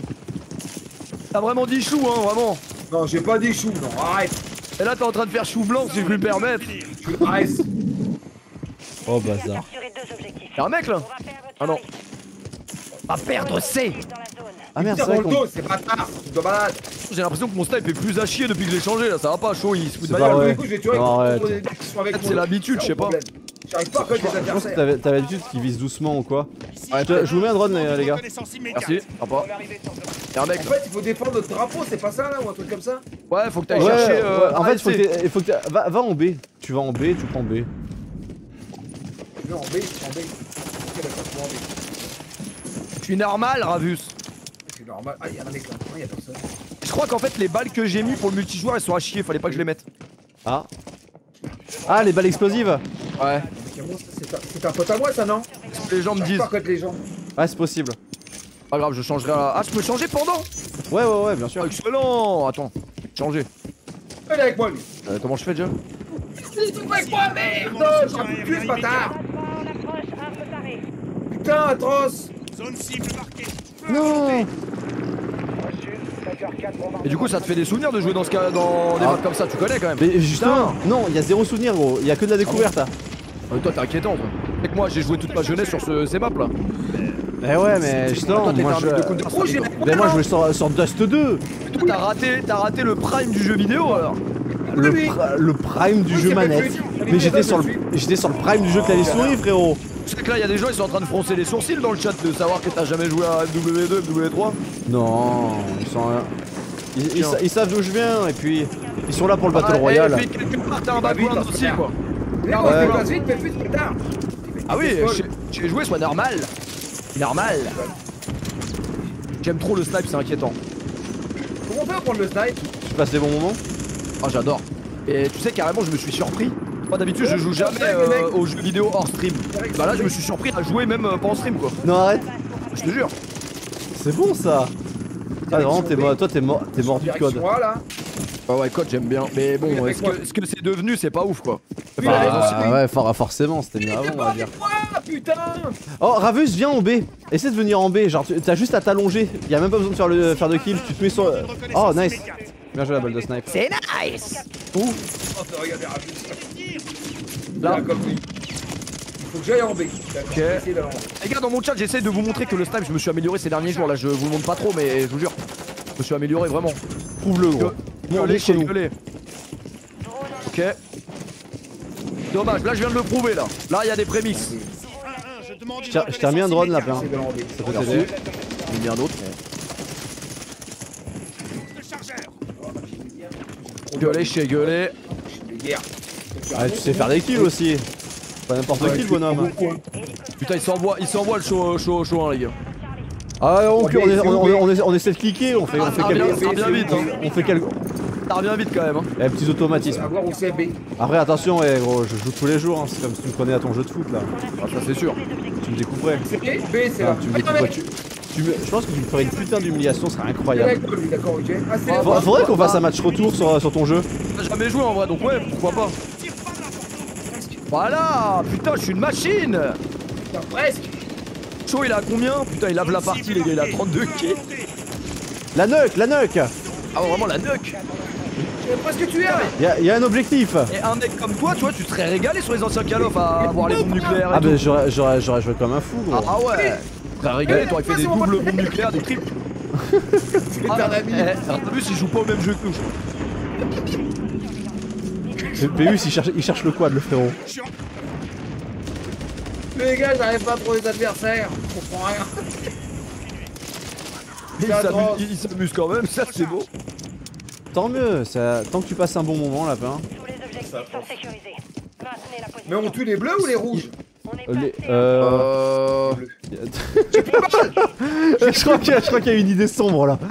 T'as vraiment dit Chou hein, vraiment. Non, j'ai pas dit chou, non, arrête. Et là t'es en train de faire Chou blanc si je puis me permettre. Tu arrête. Oh, Bien bazar. capturer deux objectifs. Y'a un mec là. On va faire votre Ah non. travail. Va perdre C. Ah merde, c'est Tire vrai dans le qu'on... dos, c'est bâtard, c'est de malade. J'ai l'impression que mon snipe est plus à chier depuis que je l'ai changé là, ça va pas, chaud, il se fout de C'est ma pas gueule. vrai. Du coup, je vais tuer Non, avec arrête. des qui sont avec Peut-être moi. c'est l'habitude, je sais pas. J'arrive pas à connaître les Je pense que adversaires. t'avais t'avais l'habitude qu'ils visent doucement ou quoi. Ouais, je, je vous mets un drone les, les gars. Merci, sympa. Y'a un mec En là. fait, il faut défendre notre drapeau, c'est pas ça là, ou un truc comme ça? Ouais, faut que t'ailles Ouais, chercher. Euh, ouais, en fait, il faut que A F C. t'aies- il faut que t'aies- va, va en B. Tu vas en B, tu prends B. Je vais en B, en B. Ok, d'accord, je vais en B. Je suis normal, Ravus. C'est normal. Ah, y'a un mec là, non, y'a personne. Je crois qu'en fait, les balles que j'ai mis pour le multijoueur, elles sont à chier, fallait pas que je les mette. Ah. Ah, les balles explosives. Ouais. C'est un- c'est un pote à moi ça, non? Les gens me J'arrive disent. pas à connaître les gens. Ouais, c'est possible. Pas grave, je changerai à... Ah, je peux changer pendant. Ouais, ouais, ouais, bien sûr. Ah, excellent. Attends, changer. Il est avec moi lui. Euh, comment je fais déjà? Il est avec moi, merde! J'en peux plus ce bâtard! Putain, atroce! Non. Et du coup, ça te fait des souvenirs de jouer dans ce cas, dans des Ah. maps comme ça, tu connais quand même. Mais justement, non, il y a zéro souvenir, gros. Il y a que de la découverte là. Euh, toi, t'es inquiétant, toi. Et que moi, j'ai joué toute ma jeunesse sur ce, ces maps là. Eh ouais, mais justement, Toi, t'étais moi un je. mec de Counter Oh, j'ai Strike. Ben moi je jouais sur, sur Dust deux. Toi, t'as raté, t'as raté le prime du jeu vidéo alors. Le, Oui, oui. pr- le prime du Oui, jeu c'est pas manette. le but. Mais j'étais sur le Oui, j'étais sur le prime du jeu clavier souris, frérot. Je sais que là, il y a des gens, ils sont en train de froncer les sourcils dans le chat de savoir que t'as jamais joué à F W deux, F W trois. Non, ils sont ils, ils, Tiens. sa- ils savent d'où je viens et puis ils sont là pour le Battle Ah, Royale. Et puis quelque part, t'as un Bah oui, background parce aussi que- quoi. Viens, Ouais. on se déplace vite, mais plus de bâtard! Ah oui, j'ai- j'ai joué, soit normal. Normal. J'aime trop le snipe, c'est inquiétant. Comment on fait pour prendre le snipe? Tu passes des bons moments. Oh, j'adore. Et tu sais, carrément, je me suis surpris. Moi, d'habitude, je joue jamais euh, aux jeux vidéo hors stream. Bah là, je me suis surpris à jouer même euh, pas en stream quoi. Non, arrête. Je te jure. C'est bon ça. Ah vraiment, t'es mort, toi t'es mort, t'es mort du code. Direction A, là. Ouais, ouais, code, j'aime bien. Mais bon, Avec est-ce moi. que ce que c'est devenu, c'est pas ouf quoi. Oui, avec moi, Bah ouais, for- forcément, c'était mieux avant, on va dire. Quoi, putain? Oh, Ravus, viens en B. Essaie de venir en B. Genre, tu- t'as juste à t'allonger. Y'a même pas besoin de faire, le, faire de kill. Tu te mets sur. Oh, nice. Bien joué la balle de snipe. C'est nice. Oh, t'as regardé Ravis. Là. Là, comme lui. Il faut que j'aille en B. D'accord, Ok. je vais essayer d'aller en B. Les gars, dans mon chat, j'essaie de vous montrer que le snipe, je me suis amélioré ces derniers jours. Là, je vous le montre pas trop, mais je vous jure, je me suis amélioré vraiment. Prouve-le, gros. Bon, Gueulez, chez montre-nous. gueulez. Ok. Dommage, là, je viens de le prouver là. Là, il y a des prémices. Je t'ai- je t'ai remis un drone là, plein. J'essaie d'aller en B. Ça peut Merci. t'aider. Il y en a d'autres. Gueuler, chez gueuler. Les guerres. Ah, tu sais faire des kills aussi. Pas n'importe qui, le bonhomme. Putain, il s'envoie, il s'envoie le show, show, show un, les gars. Ah, on, on, on, on, on, essaie- on essaie de cliquer. On fait, on fait Ah, bien, quelques. ça revient vite, hein. On fait quelques. Ça revient vite quand même. Hein. Eh, petits automatismes. À voir où c'est B. Après, attention, eh, gros, je joue tous les jours. Hein. C'est comme si tu me prenais à ton jeu de foot là. Ah, ça, c'est sûr. Tu me découperais. C'est B, B, c'est Ah, là. tu me Attends, découperais. mec. Tu, tu me- je pense que tu me ferais une putain d'humiliation, ce serait Il est incroyable. avec moi, lui, d'accord, ok. Ah, c'est Faudrait faudrait qu'on fasse un match retour sur, sur ton jeu. J'ai jamais joué en vrai, donc ouais, pourquoi pas. Voilà, putain, je suis une machine. Putain, presque. Chaud, il a combien? Putain, il lave la partie, les gars, il a trente-deux kills. La nuque, la nuque. Ah, vraiment la nuque. J'ai presque tué un. Y'a y a un objectif. Et un mec comme toi, tu vois, tu te serais régalé sur les anciens Call of à avoir les bombes nucléaires et Ah, tout. bah j'aurais j'aurais- j'aurais joué comme un fou, gros. Ah, ah ouais. Tu serais régalé, t'aurais fait des doubles bombes nucléaires, des triples. C'est un ami. Eh, en plus, il joue pas au même jeu que nous. P U, il cherche, il cherche le quad, le frérot. Les gars, j'arrive pas à trouver les adversaires. Je comprends rien. Il C'est atroce. s'amuse- il s'amuse quand même, ça c'est beau. Tant mieux, ça, tant que tu passes un bon moment, lapin. Tous les objectifs sont sécurisés. Maintenez la position. Mais on tue les bleus ou les rouges? On est Euh, les- passé euh... Euh. je crois qu'il y, a- je crois qu'il y a une idée sombre là.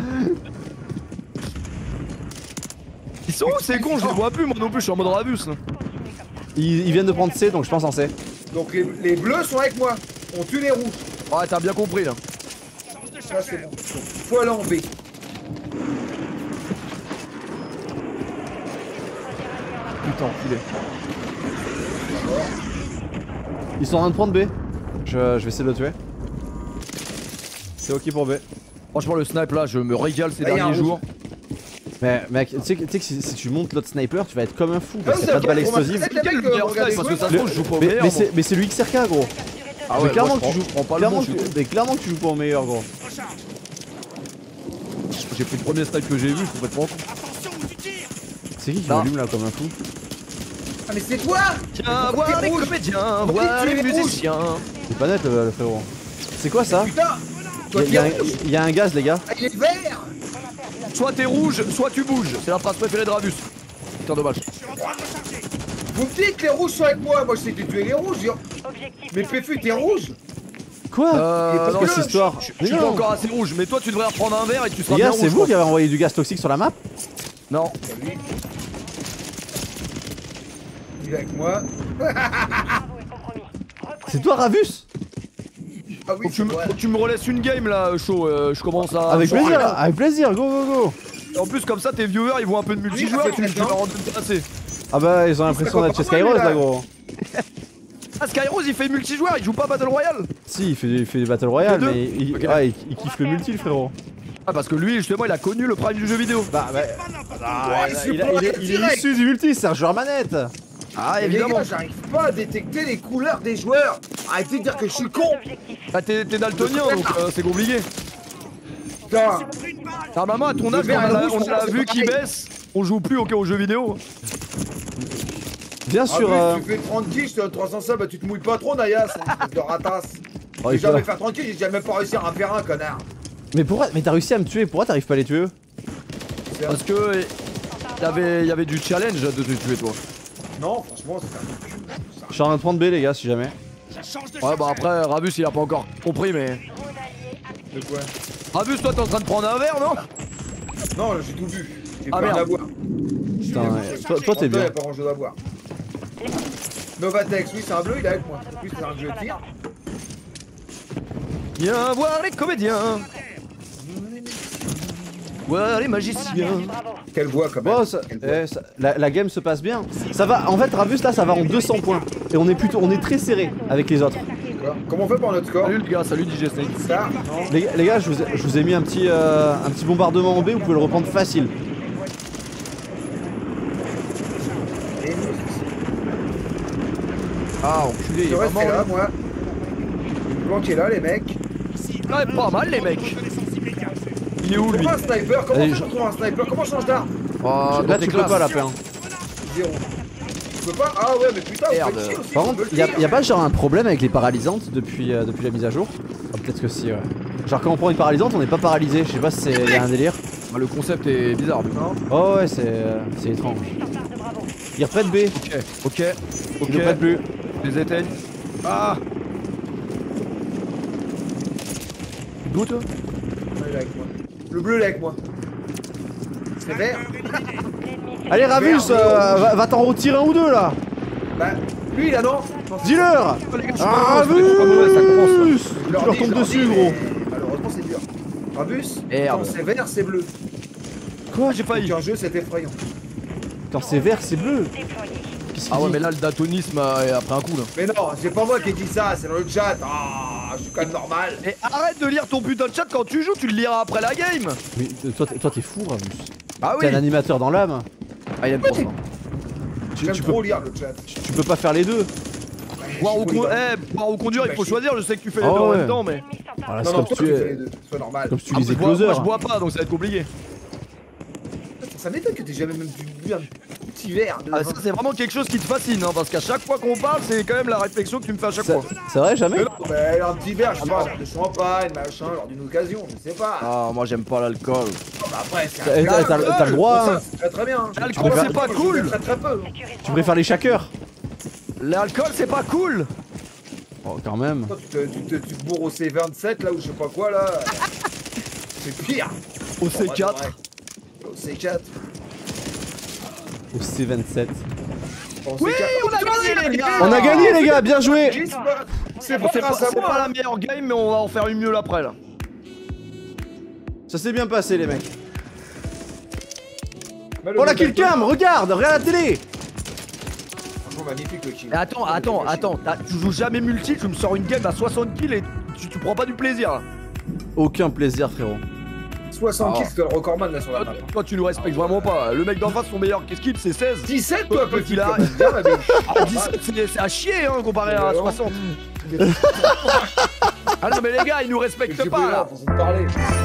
Ils sont où ces cons? Je les vois plus, moi non plus, je suis en mode Ravus là. Ils, ils viennent de prendre C, donc je pense en C. Donc les, les bleus sont avec moi. On tue les rouges. Ouais, t'as bien compris là. Ça c'est bon. Faut aller en B. Putain, enculé. Ils sont en train de prendre B. Je, je vais essayer de le tuer. C'est ok pour B. Franchement, le snipe là, je me régale ces Là, y a un derniers rouge. jours. Mais mec, tu sais que, tu sais que si, si tu montes l'autre sniper, tu vas être comme un fou. Ah, Parce qu'il y a pas de balle explosive. C'est Quel le meilleur snipe? Parce que ça se trouve, je joue pas au Mais, meilleur. mais moi. c'est mais c'est le X R K, gros. Ah Mais ouais, clairement moi, que je tu joues prends- prends pas le clairement bon, que je tu- suis- mais clairement que tu joues pas au meilleur, gros. J'ai pris le premier snipe que j'ai vu, je suis complètement con. C'est qui qui Non. m'allume là comme un fou? Ah mais c'est toi. Tiens, voir les comédiens, voir tu les es rouge. musiciens. C'est pas net le, le frérot. C'est quoi ça? Putain. Toi Il qui y, a es un- rouge. y a un gaz les gars. Ah, il est vert. Soit t'es rouge, soit tu bouges. C'est la phrase préférée de Ravus. Putain, dommage. Vous me dites que les rouges sont avec moi. Moi je sais que tu es les rouges. yo. Mais Péfu t'es rouge. Quoi? Euh, Il est pas non, bleu. cette histoire? Je Mais suis pas non. encore assez rouge, mais toi tu devrais reprendre un verre et tu seras Les bien gars, rouge. c'est je vous pense. qui avez envoyé du gaz toxique sur la map? Non. Il est avec moi. C'est toi Ravus? Ah oui Faut que, tu c'est me, moi. faut que tu me relaisses une game là, chaud. euh, je commence à. Avec chaud. plaisir, avec plaisir, go go go. En plus, comme ça, tes viewers ils voient un peu de multijoueur, Oui, tu ça tu fait leur bien. en donnes pas assez. Ah bah ils ont l'impression d'être chez pas mal, Skyrose là. là gros. Ah, Skyrose il fait multijoueur, il joue pas Battle Royale. Si il fait, il fait des Battle Royale Les deux mais il, Ok. ouais, il, il kiffe le multi le frérot. Ah, parce que lui, justement, il a connu le prime du jeu vidéo. Bah bah Ouais, il, c'est il a- pour il est, la il est direct. issu du multi, c'est un joueur manette. Ah, Mais les évidemment. gars, j'arrive pas à détecter les couleurs des joueurs. Arrêtez de dire que je suis con. Bah, t'es t'es daltonien donc euh, c'est compliqué. Putain. Normalement, à ton âge, Le vert quand on et a, le rouge, on a la c'est vue qui pareil. baisse, on joue plus au, aux jeux vidéo. Bien Ah sûr. oui, euh, tu fais trente kills, je te donne trois cents subs, bah tu te mouilles pas trop Nayas, espèce de ratasse. oh, J'ai il faut- jamais fait trente kills, j'ai jamais pas réussi à en faire un connard. Mais pourquoi? Mais t'as réussi à me tuer, pourquoi t'arrives pas à les tuer eux? C'est un- Parce que euh, y avait, y avait du challenge de te tuer, toi. Non, franchement, c'est un cul. Je suis en train de prendre B les gars si jamais. Ouais, bah après, Ravus il a pas encore compris, mais. De quoi? Ravus, toi t'es en train de prendre un verre, non? Non, là, j'ai tout bu. J'ai Ah, pas rien merde. à boire. Putain, ouais. toi, toi t'es Il y bien. a pas grand chose à boire. Novatex, oui, c'est un bleu, il est avec moi. Oui, c'est un jeu de tir. Viens voir les comédiens. Voir les magiciens. Quelle voix quand même. Bon, ça- Quelle voix. eh, ça- la, la game se passe bien. Ça va, en fait Ravus là ça va en deux cents points. Et on est plutôt, on est très serré avec les autres. D'accord. Comment on fait pour notre score? Salut les gars, salut D J Snake. Ça? Non. Les, gars- les gars, je vous, ai, je vous ai mis un petit, euh, un petit bombardement en B, vous pouvez le reprendre facile. Et nous, Ah, enculé, il je est reste vraiment là, là. moi. Le blanc qui est là, les mecs. Ouais, pas mal les mecs. Il est où lui? Comment un sniper? Comment Allez, on je- fait pour trouver un sniper? Comment on change d'arme? Oh, Là tu peux pas la pain. Zéro. Tu peux pas? Ah ouais, mais putain, vous Merde. faites chier aussi. Par on contre, peut le y a, dire. y a pas genre un problème avec les paralysantes depuis, euh, depuis la mise à jour? Ah, peut-être que si, ouais. Genre quand on prend une paralysante, on n'est pas paralysé. Je sais pas si c'est y a un délire. Bah, le concept est bizarre, mais non. Oh ouais, c'est euh, c'est étrange. Ils reprennent B. Ok, ok, ok. Ils ne prennent plus. Je les éteigne. Ah! D'où toi? Ouais, il est avec moi. Le bleu, il est avec moi. C'est vert? Allez Ravus, Merde, euh, va, va t'en retirer un ou deux là. Bah, lui, là, non? Non, c'est- Dis-leur. Les gars, je suis Ah, pas mauvais, je suis pas mauvais, ça commence. Ravus. Je Tu leur leur dis, tombes je leur dessus dis, gros. mais Malheureusement, c'est dur. Rabus, Merde. quand c'est vert, c'est bleu. Quoi? J'ai failli. Aucun jeu, c'est effrayant. Quand c'est vert, c'est bleu. Qu'est-ce qu'il Ah ouais, dit? mais là, le daltonisme a, a pris un coup là. Mais non, c'est pas moi qui ai dit ça, c'est dans le chat. Ah, je suis quand même normal. Et arrête de lire ton putain de chat quand tu joues, tu le liras après la game. Mais euh, toi, t'es- toi t'es fou Ravus. Ah T'es oui. un animateur dans l'âme. Ah, il aime trop ça. Tu, J'aime tu peux, trop lire le chat. tu, tu peux pas faire les deux. Boire ou, Je suis con... polyvalent. eh, boire ou conduire, il faut choisir. Je sais que tu fais les Ah deux en ouais. même temps, mais. Voilà, Non, c'est non, comme toi si tu tu, fais les deux, sois normal. comme si tu Ah, lisais moi, je bois- Closer. moi, je bois pas, donc ça va être compliqué. Ça m'étonne que t'aies jamais même bu un petit verre de Ah, ça, c'est vraiment quelque chose qui te fascine, hein, parce qu'à chaque fois qu'on parle, c'est quand même la réflexion que tu me fais à chaque C'est fois. c'est vrai, jamais? Mais non, mais un petit verre, je sais pas, un verre de champagne, machin, lors d'une occasion, je sais pas. Ah, moi j'aime pas l'alcool. Ah, bah après, c'est T'as- un t'as- verre, t'as- t'as le droit, ça, hein. c'est très très bien. L'alcool, c'est pas Moi, je cool. bois Très très peu. Tu préfères les shackers? L'alcool, c'est pas cool. Oh, quand même. Toi, tu te, tu te, tu te bourres au C vingt-sept là ou je sais pas quoi là. C'est pire. Au C quatre. Ouais, au C quatre. Au C vingt-sept. Au Oui, C quatre. on a gagné, les gars. On a gagné les gars, bien joué! C'est Bon, pas c'est pas, grâce à c'est pas moi. la meilleure game, mais on va en faire une mieux après là. Ça s'est bien passé les mecs. Mais le Oh la Dalton, killcam, regarde, regarde la télé! Franchement magnifique le kill. Et attends, attends, attends, t'as- tu joues jamais multi, tu me sors une game à soixante kills et tu, tu prends pas du plaisir là. Aucun plaisir frérot. soixante Oh. kills, c'est le recordman là sur la Toi, map. toi, tu nous respectes vraiment pas. Le mec d'en face, son meilleur kill, c'est seize. dix-sept toi, Toi, petit il a- comme tu dis, ma biche. Ah, dix-sept, c'est c'est à chier hein, comparé à soixante. Ah non, mais les gars, ils nous respectent J'ai pas là. pour vous parler.